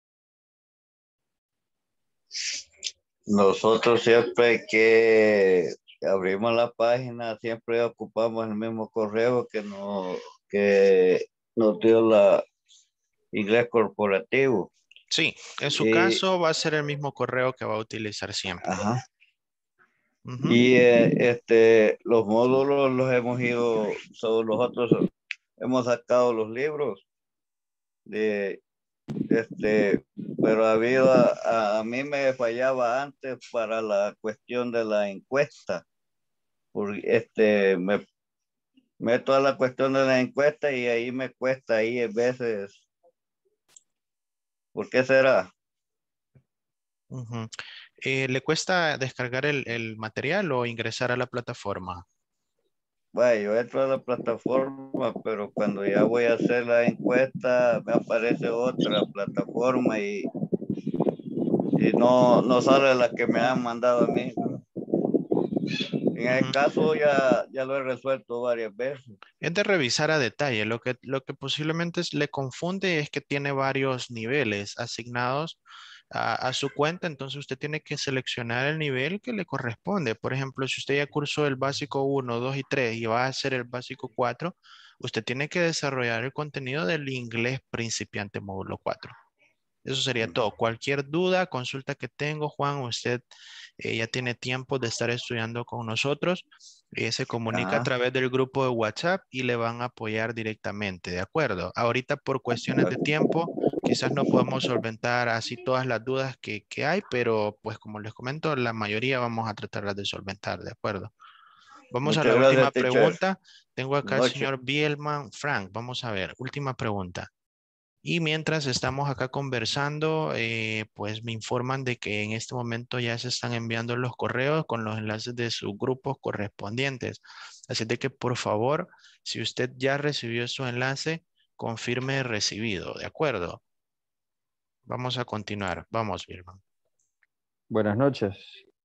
Nosotros siempre que abrimos la página, siempre ocupamos el mismo correo que nos dio la inglés corporativo. Sí, en su Y, caso va a ser el mismo correo que va a utilizar siempre. ajá. Ujú. Y los módulos los hemos ido, nosotros hemos sacado los libros de, pero a mí me fallaba antes para la cuestión de la encuesta, porque me meto a la cuestión de la encuesta y ahí me cuesta ahí a veces. ¿Por qué será? Ujú. ¿Le cuesta descargar el material o ingresar a la plataforma? Bueno, yo entro a la plataforma, pero cuando ya voy a hacer la encuesta, me aparece otra plataforma y no sale la que me han mandado a mí. En el Ujú. caso ya lo he resuelto varias veces. Es de revisar a detalle. Lo que posiblemente le confunde es que tiene varios niveles asignados a su cuenta, entonces usted tiene que seleccionar el nivel que le corresponde. Por ejemplo, si usted ya cursó el básico 1, 2 y 3 y va a hacer el básico 4, usted tiene que desarrollar el contenido del inglés principiante módulo 4. Eso sería todo. Cualquier duda, consulta que tengo, Juan, usted ya tiene tiempo de estar estudiando con nosotros. Se comunica a Ajá. través del grupo de WhatsApp y le van a apoyar directamente, ¿de acuerdo? Ahorita por cuestiones de tiempo, quizás no podemos solventar así todas las dudas que hay, pero pues como les comento, la mayoría vamos a tratarlas de solventar, ¿de acuerdo? Vamos a Muchas la última gracias, teacher. pregunta. Tengo acá al Buenas noches. señor Bielman Frank. Vamos a ver, última pregunta. Y mientras estamos acá conversando, pues me informan de que en este momento ya se están enviando los correos con los enlaces de sus grupos correspondientes. Así de que por favor, si usted ya recibió su enlace, confirme recibido, ¿de acuerdo? Vamos a continuar. Vamos, Birman. Buenas noches.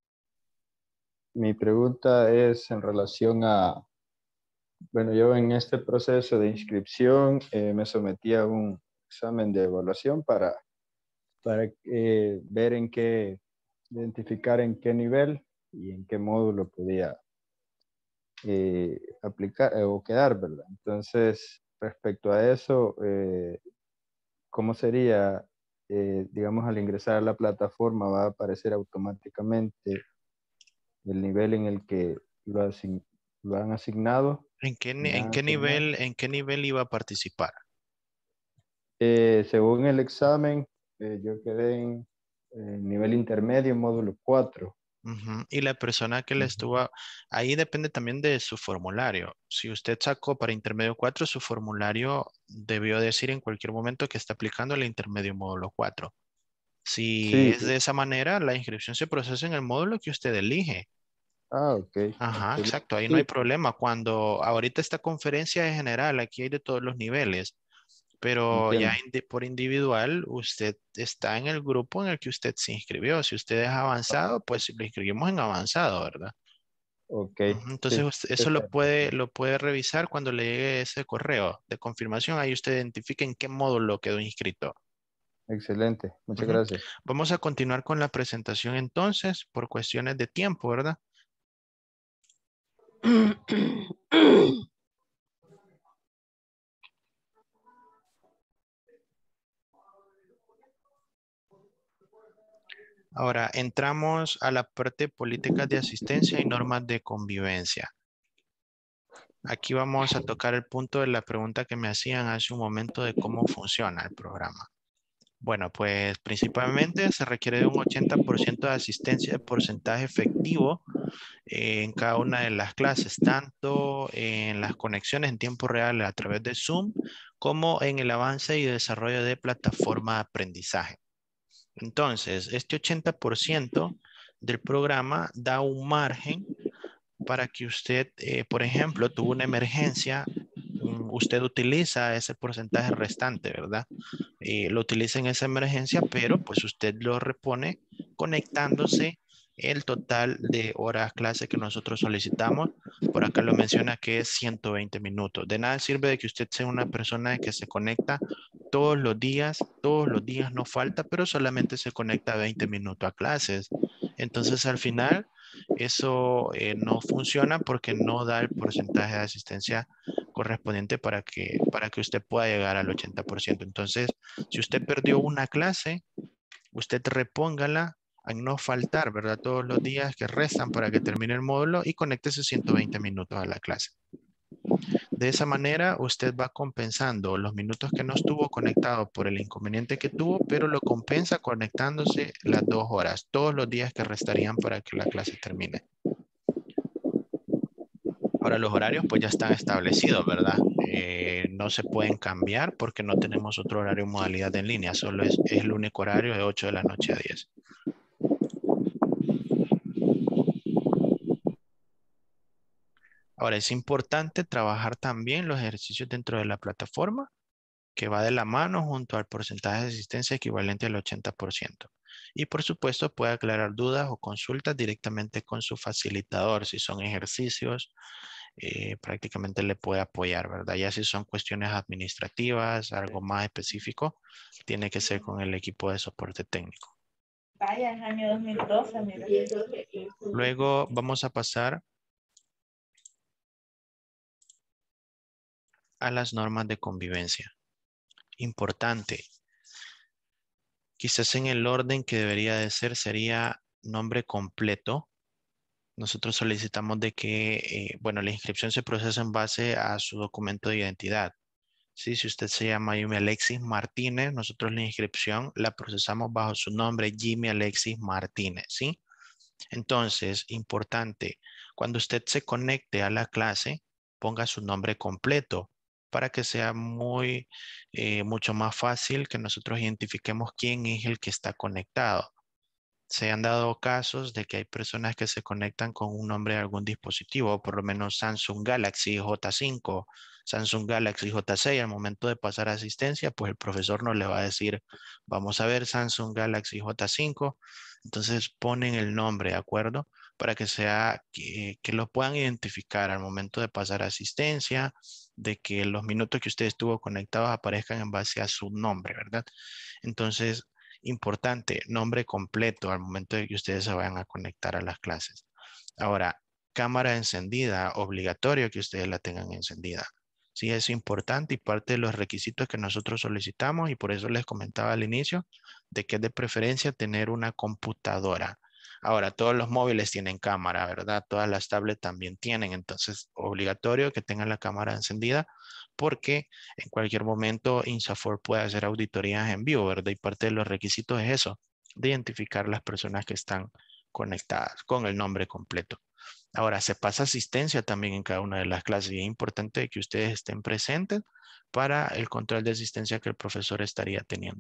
Mi pregunta es en relación a, bueno, yo en este proceso de inscripción me sometí a un examen de evaluación para ver identificar en qué nivel y en qué módulo podía aplicar o quedar, ¿verdad? Entonces, respecto a eso, ¿cómo sería, digamos, al ingresar a la plataforma va a aparecer automáticamente el nivel en el que lo han asignado? ¿En qué, ¿Me han en qué asignado? nivel iba a participar? Según el examen, yo quedé en nivel intermedio, módulo 4. Ujú. Y la persona que le estuvo, ahí depende también de su formulario. Si usted sacó para intermedio 4, su formulario debió decir en cualquier momento que está aplicando el intermedio módulo 4. Si Sí. es de esa manera, la inscripción se procesa en el módulo que usted elige. Ah, ok. Ajá, Excelente. exacto, ahí no hay Sí, problema. Cuando ahorita esta conferencia es general, aquí hay de todos los niveles, pero ya entiendo. por individual, usted está en el grupo en el que usted se inscribió. Si usted es avanzado, pues lo inscribimos en avanzado, ¿verdad? Ok, Ujú. Entonces, sí, eso está perfecto. lo puede revisar cuando le llegue ese correo de confirmación. Ahí usted identifica en qué módulo quedó inscrito. Excelente, muchas Ujú. gracias. Vamos a continuar con la presentación entonces, por cuestiones de tiempo, ¿verdad? Ahora, entramos a la parte de políticas de asistencia y normas de convivencia. Aquí vamos a tocar el punto de la pregunta que me hacían hace un momento de cómo funciona el programa. Bueno, pues principalmente se requiere de un 80% de asistencia de porcentaje efectivo en cada una de las clases, tanto en las conexiones en tiempo real a través de Zoom, como en el avance y desarrollo de plataforma de aprendizaje. Entonces, este 80% del programa da un margen para que usted, por ejemplo, tuvo una emergencia, usted utiliza ese porcentaje restante, ¿verdad? Lo utiliza en esa emergencia, pero pues usted lo repone conectándose el total de horas clase que nosotros solicitamos. Por acá lo menciona que es 120 minutos. De nada sirve de que usted sea una persona que se conecta todos los días no falta, pero solamente se conecta 20 minutos a clases. Entonces al final eso no funciona porque no da el porcentaje de asistencia correspondiente para que usted pueda llegar al 80%. Entonces, si usted perdió una clase, usted repóngala a no faltar, ¿verdad? Todos los días que restan para que termine el módulo y conéctese 120 minutos a la clase. De esa manera, usted va compensando los minutos que no estuvo conectado por el inconveniente que tuvo, pero lo compensa conectándose las 2 horas, todos los días que restarían para que la clase termine. Ahora los horarios pues ya están establecidos, ¿verdad? No se pueden cambiar porque no tenemos otro horario en modalidad en línea, solo es el único horario de 8 de la noche a 10. Ahora es importante trabajar también los ejercicios dentro de la plataforma, que va de la mano junto al porcentaje de asistencia equivalente al 80%. Y por supuesto puede aclarar dudas o consultas directamente con su facilitador. Si son ejercicios, prácticamente le puede apoyar, ¿verdad? Ya si son cuestiones administrativas, algo más específico, tiene que ser con el equipo de soporte técnico. Vaya, en el año 2012, mira. Luego vamos a pasar a las normas de convivencia. Importante. Quizás en el orden que debería de ser sería nombre completo. Nosotros solicitamos de que, bueno, la inscripción se procesa en base a su documento de identidad. ¿Sí? Si usted se llama Jimmy Alexis Martínez, nosotros la inscripción la procesamos bajo su nombre Jimmy Alexis Martínez, ¿sí? Entonces, importante, cuando usted se conecte a la clase, ponga su nombre completo para que sea mucho más fácil que nosotros identifiquemos quién es el que está conectado. Se han dado casos de que hay personas que se conectan con un nombre de algún dispositivo, por lo menos Samsung Galaxy J5, Samsung Galaxy J6. Al momento de pasar asistencia, pues el profesor no le va a decir, vamos a ver Samsung Galaxy J5. Entonces ponen el nombre, ¿de acuerdo? Para que que lo puedan identificar al momento de pasar asistencia, de que los minutos que usted estuvo conectado aparezcan en base a su nombre, ¿verdad? Entonces, importante, nombre completo al momento de que ustedes se vayan a conectar a las clases. Ahora, cámara encendida, obligatorio que ustedes la tengan encendida. Sí, es importante y parte de los requisitos que nosotros solicitamos, y por eso les comentaba al inicio de que es de preferencia tener una computadora. Ahora, todos los móviles tienen cámara, ¿verdad? Todas las tablets también tienen, entonces obligatorio que tengan la cámara encendida porque en cualquier momento INSAFORP puede hacer auditorías en vivo, ¿verdad? Y parte de los requisitos es eso, de identificar las personas que están conectadas con el nombre completo. Ahora, se pasa asistencia también en cada una de las clases y es importante que ustedes estén presentes para el control de asistencia que el profesor estaría teniendo.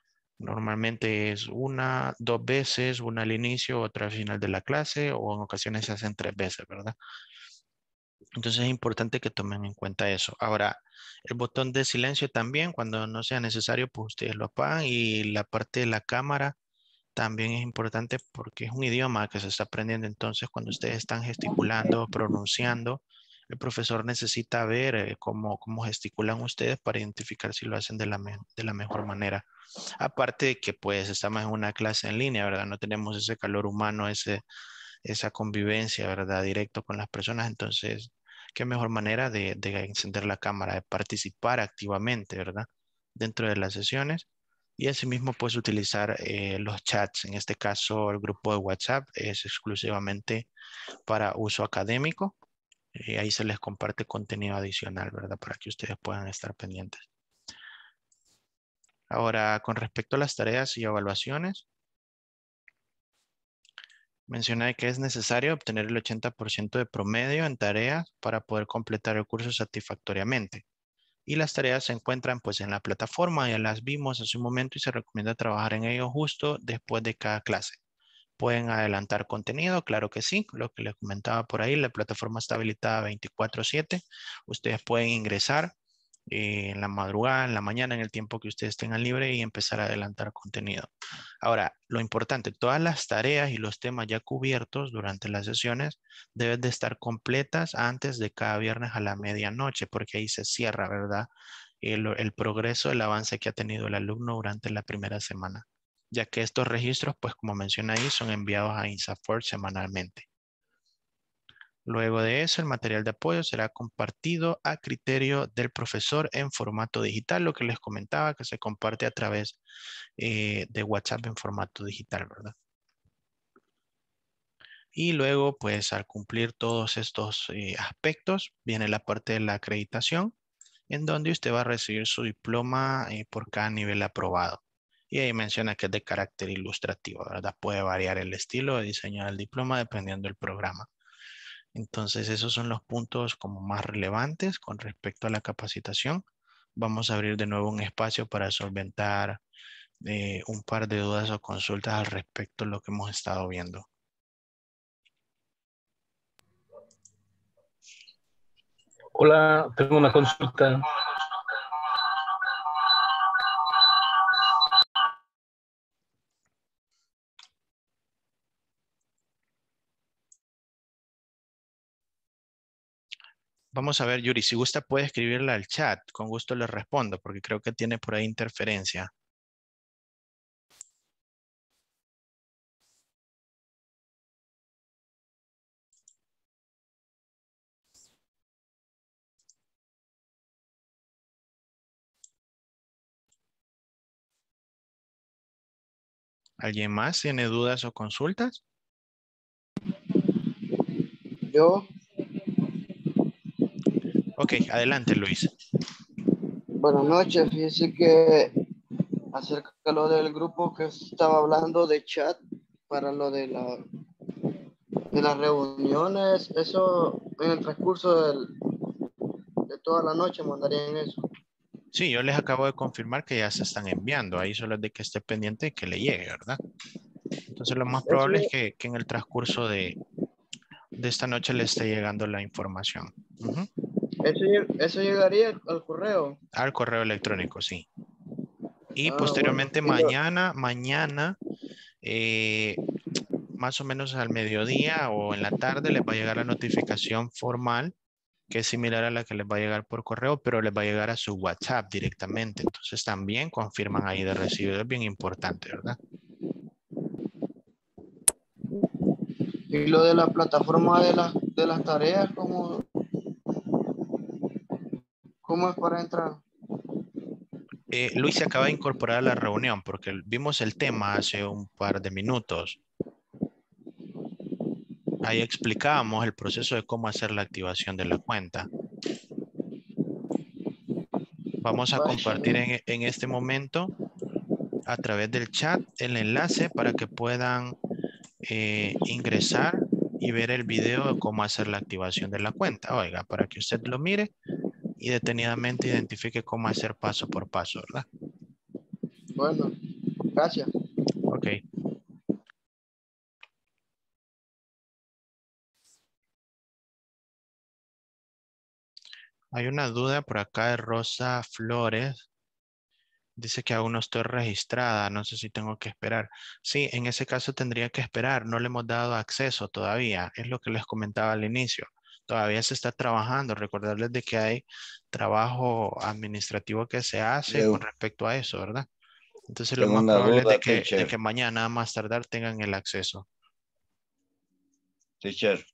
Normalmente es 1, 2 veces, una al inicio, otra al final de la clase o en ocasiones se hacen 3 veces, ¿verdad? Entonces es importante que tomen en cuenta eso. Ahora, el botón de silencio también, cuando no sea necesario, pues ustedes lo apagan. Y la parte de la cámara también es importante porque es un idioma que se está aprendiendo. Entonces, cuando ustedes están gesticulando, pronunciando, el profesor necesita ver cómo gesticulan ustedes para identificar si lo hacen de la mejor manera. Aparte de que pues estamos en una clase en línea, ¿verdad? No tenemos ese calor humano, esa convivencia, ¿verdad? Directo con las personas. Entonces, qué mejor manera de encender la cámara, de participar activamente, ¿verdad? Dentro de las sesiones. Y asimismo puedes utilizar los chats. En este caso, el grupo de WhatsApp es exclusivamente para uso académico. Ahí se les comparte contenido adicional, ¿verdad? Para que ustedes puedan estar pendientes. Ahora, con respecto a las tareas y evaluaciones, menciona que es necesario obtener el 80% de promedio en tareas para poder completar el curso satisfactoriamente. Y las tareas se encuentran pues en la plataforma, ya las vimos hace un momento y se recomienda trabajar en ello justo después de cada clase. ¿Pueden adelantar contenido? Claro que sí, lo que les comentaba por ahí, la plataforma está habilitada 24/7. Ustedes pueden ingresar en la madrugada, en la mañana, en el tiempo que ustedes tengan libre y empezar a adelantar contenido. Ahora, lo importante, todas las tareas y los temas ya cubiertos durante las sesiones deben de estar completas antes de cada viernes a la medianoche, porque ahí se cierra, ¿verdad? El progreso, el avance que ha tenido el alumno durante la primera semana, ya que estos registros, pues como menciona ahí, son enviados a INSAFORP semanalmente. Luego de eso, el material de apoyo será compartido a criterio del profesor en formato digital, lo que les comentaba, que se comparte a través de WhatsApp en formato digital, ¿verdad? Y luego, pues al cumplir todos estos aspectos, viene la parte de la acreditación, en donde usted va a recibir su diploma por cada nivel aprobado. Y ahí menciona que es de carácter ilustrativo, ¿verdad? Puede variar el estilo de diseño del diploma dependiendo del programa. Entonces, esos son los puntos como más relevantes con respecto a la capacitación. Vamos a abrir de nuevo un espacio para solventar un par de dudas o consultas al respecto de lo que hemos estado viendo. Hola, tengo una consulta. Vamos a ver, Yuri, si gusta puede escribirla al chat. Con gusto le respondo porque creo que tiene por ahí interferencia. ¿Alguien más tiene dudas o consultas? Yo, Ok, adelante, Luis. buenas noches. Fíjese que acerca de lo del grupo que estaba hablando de chat para lo de las reuniones, eso en el transcurso de toda la noche mandarían eso. Sí, yo les acabo de confirmar que ya se están enviando. Ahí solo es de que esté pendiente de que le llegue, ¿verdad? Entonces lo más probable es que en el transcurso de esta noche le esté llegando la información. Ujú. Eso llegaría al correo. Al correo electrónico, sí. Y Bueno. posteriormente mañana, más o menos al mediodía o en la tarde les va a llegar la notificación formal que es similar a la que les va a llegar por correo, pero les va a llegar a su WhatsApp directamente. Entonces también confirman ahí de recibido. Es bien importante, ¿verdad? Y lo de la plataforma de las tareas, ¿cómo es para entrar? Luis se acaba de incorporar a la reunión porque vimos el tema hace un par de minutos. Ahí explicábamos el proceso de cómo hacer la activación de la cuenta. Vamos a compartir en este momento a través del chat el enlace para que puedan ingresar y ver el video de cómo hacer la activación de la cuenta. Oiga, para que usted lo mire y detenidamente identifique cómo hacer paso por paso, ¿verdad? Bueno, gracias. Ok. Hay una duda por acá de Rosa Flores. Dice que aún no estoy registrada, no sé si tengo que esperar. Sí, en ese caso tendría que esperar, no le hemos dado acceso todavía, es lo que les comentaba al inicio. Todavía se está trabajando, recordarles de que hay trabajo administrativo que se hace con respecto a eso, ¿verdad? Entonces lo Tengo más una probable es duda, de teacher. que mañana a más tardar tengan el acceso. Teacher.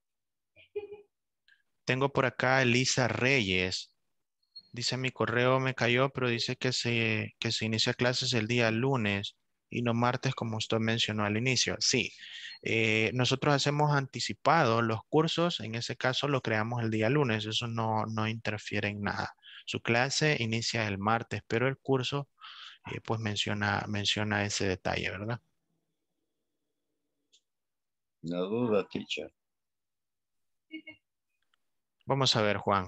Tengo por acá a Elisa Reyes. Dice mi correo me cayó, pero dice que se inicia clases el día lunes y no martes como usted mencionó al inicio. Sí, nosotros hacemos anticipado los cursos, en ese caso lo creamos el día lunes, eso no interfiere en nada. Su clase inicia el martes, pero el curso pues menciona ese detalle, ¿verdad? Una duda, teacher. Vamos a ver, Juan.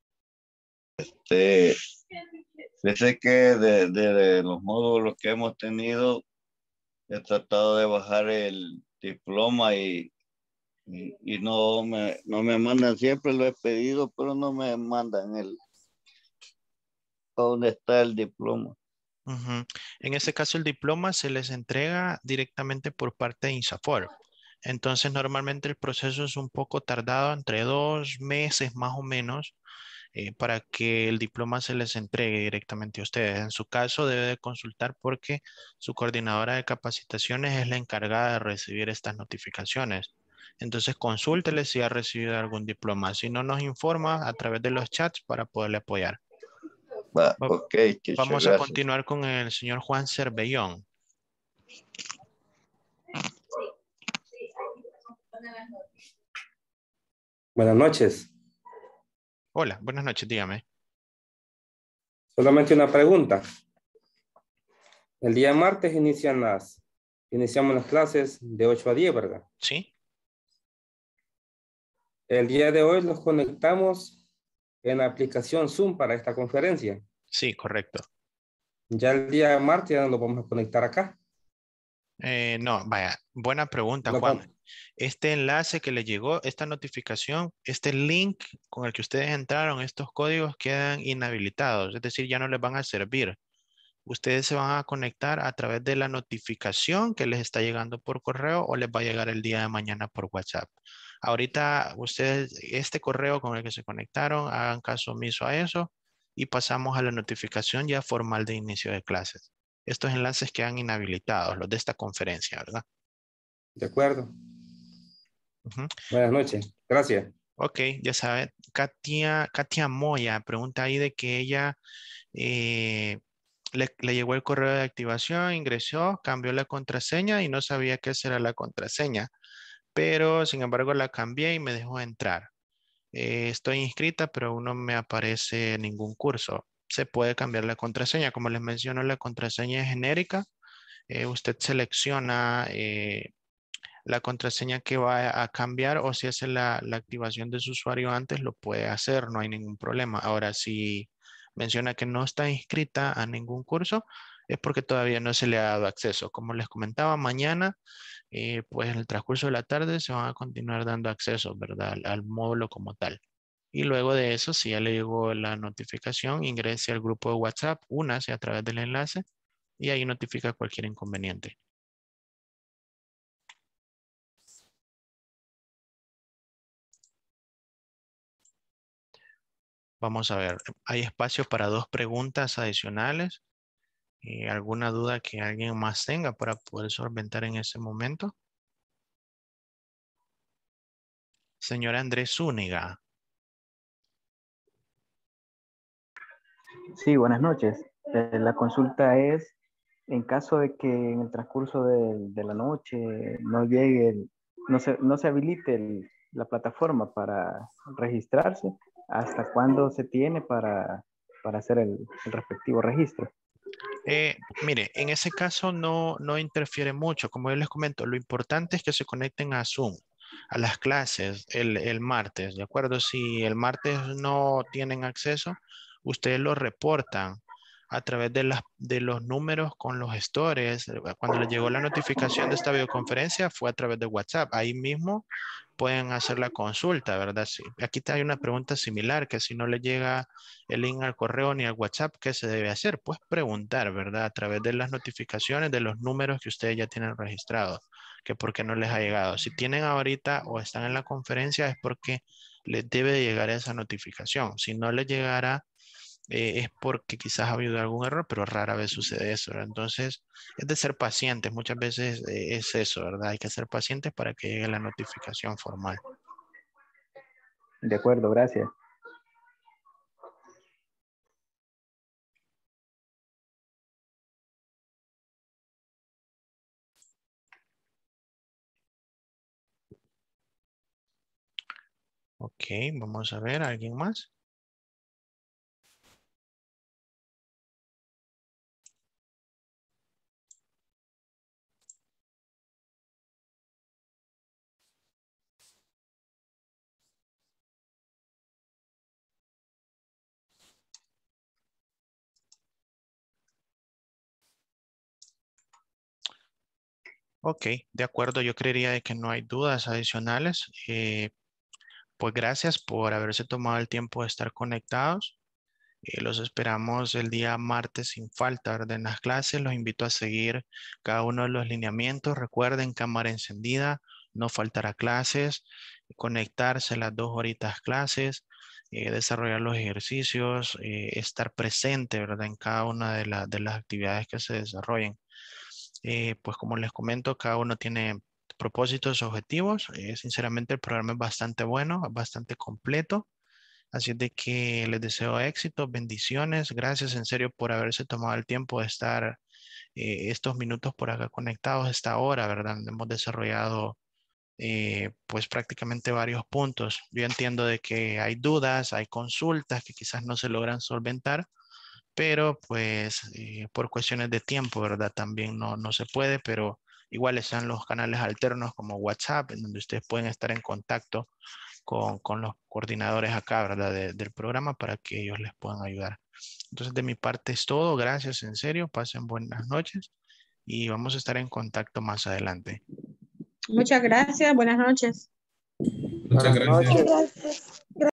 Sé que de los módulos que hemos tenido, he tratado de bajar el diploma y no me mandan, siempre lo he pedido, pero no me mandan ¿dónde está el diploma? Ujú. En ese caso, el diploma se les entrega directamente por parte de INSAFORP. Entonces, normalmente el proceso es un poco tardado, entre 2 meses más o menos, para que el diploma se les entregue directamente a ustedes. En su caso, debe de consultar porque su coordinadora de capacitaciones es la encargada de recibir estas notificaciones. Entonces, consúltele si ha recibido algún diploma. Si no, nos informa a través de los chats para poderle apoyar. Ok, teacher, Vamos a gracias. continuar con el señor Juan Cervellón. Buenas noches. Hola, buenas noches, dígame. Solamente una pregunta. El día martes iniciamos las clases de 8 a 10, ¿verdad? Sí. El día de hoy nos conectamos en la aplicación Zoom para esta conferencia. Sí, correcto. Ya el día martes ya no lo vamos a conectar acá. No, vaya, buena pregunta, Juan. Este enlace que le llegó, esta notificación, este link con el que ustedes entraron, estos códigos quedan inhabilitados, es decir, ya no les van a servir. Ustedes se van a conectar a través de la notificación que les está llegando por correo o les va a llegar el día de mañana por WhatsApp. Ahorita ustedes, este correo con el que se conectaron, hagan caso omiso a eso y pasamos a la notificación ya formal de inicio de clases. Estos enlaces quedan inhabilitados, los de esta conferencia, ¿verdad? De acuerdo. Ujú. Buenas noches. Gracias. Ok, ya sabe, Katia Moya pregunta ahí de que ella le llegó el correo de activación, ingresó, cambió la contraseña y no sabía qué era la contraseña, pero sin embargo la cambié y me dejó entrar. Estoy inscrita, pero aún no me aparece ningún curso. Se puede cambiar la contraseña. Como les menciono, la contraseña es genérica. Usted selecciona la contraseña que va a cambiar o si hace la activación de su usuario antes, lo puede hacer, no hay ningún problema. Ahora, si menciona que no está inscrita a ningún curso, es porque todavía no se le ha dado acceso. Como les comentaba, mañana, pues en el transcurso de la tarde se van a continuar dando acceso, ¿verdad? Al módulo como tal. Y luego de eso, si ya le llegó la notificación, ingrese al grupo de WhatsApp, únase a través del enlace y ahí notifica cualquier inconveniente. Vamos a ver, hay espacio para 2 preguntas adicionales. ¿Alguna duda que alguien más tenga para poder solventar en ese momento? Señora Andrés Zúñiga. Sí, buenas noches. La consulta es, en caso de que en el transcurso de la noche no llegue, no se habilite la plataforma para registrarse, ¿hasta cuándo se tiene para hacer el respectivo registro? Mire, en ese caso no interfiere mucho. Como yo les comento, lo importante es que se conecten a Zoom, a las clases el martes, ¿de acuerdo? Si el martes no tienen acceso, ustedes lo reportan a través de los números con los gestores. Cuando les llegó la notificación de esta videoconferencia fue a través de WhatsApp. Ahí mismo pueden hacer la consulta, ¿verdad? Sí. Aquí hay una pregunta similar, que si no le llega el link al correo ni al WhatsApp, ¿qué se debe hacer? Pues preguntar, ¿verdad? A través de las notificaciones de los números que ustedes ya tienen registrados, que por qué no les ha llegado. Si tienen ahorita o están en la conferencia es porque les debe de llegar esa notificación. Si no les llegara, es porque quizás ha habido algún error, pero rara vez sucede eso, ¿verdad? Entonces, es de ser pacientes. Muchas veces es eso, ¿verdad? Hay que ser pacientes para que llegue la notificación formal. De acuerdo, gracias. Ok, vamos a ver, ¿alguien más? Ok, de acuerdo, yo creería de que no hay dudas adicionales. Pues gracias por haberse tomado el tiempo de estar conectados. Los esperamos el día martes sin falta, ¿verdad? En las clases los invito a seguir cada uno de los lineamientos. Recuerden, cámara encendida, no faltar a clases, conectarse las 2 horitas clases, desarrollar los ejercicios, estar presente, ¿verdad? En cada una de las actividades que se desarrollen. Pues como les comento, cada uno tiene propósitos, objetivos. Sinceramente el programa es bastante bueno, bastante completo. Así es de que les deseo éxito, bendiciones. Gracias en serio por haberse tomado el tiempo de estar estos minutos por acá conectados a esta hora, ¿verdad? Hemos desarrollado pues prácticamente varios puntos. Yo entiendo de que hay dudas, hay consultas que quizás no se logran solventar, pero pues por cuestiones de tiempo, ¿verdad? También no se puede, pero igual están los canales alternos como WhatsApp, en donde ustedes pueden estar en contacto con los coordinadores acá, ¿verdad? Del programa para que ellos les puedan ayudar. Entonces, de mi parte es todo. Gracias, en serio. Pasen buenas noches y vamos a estar en contacto más adelante. Muchas gracias. Buenas noches. Muchas Buenas gracias. noches.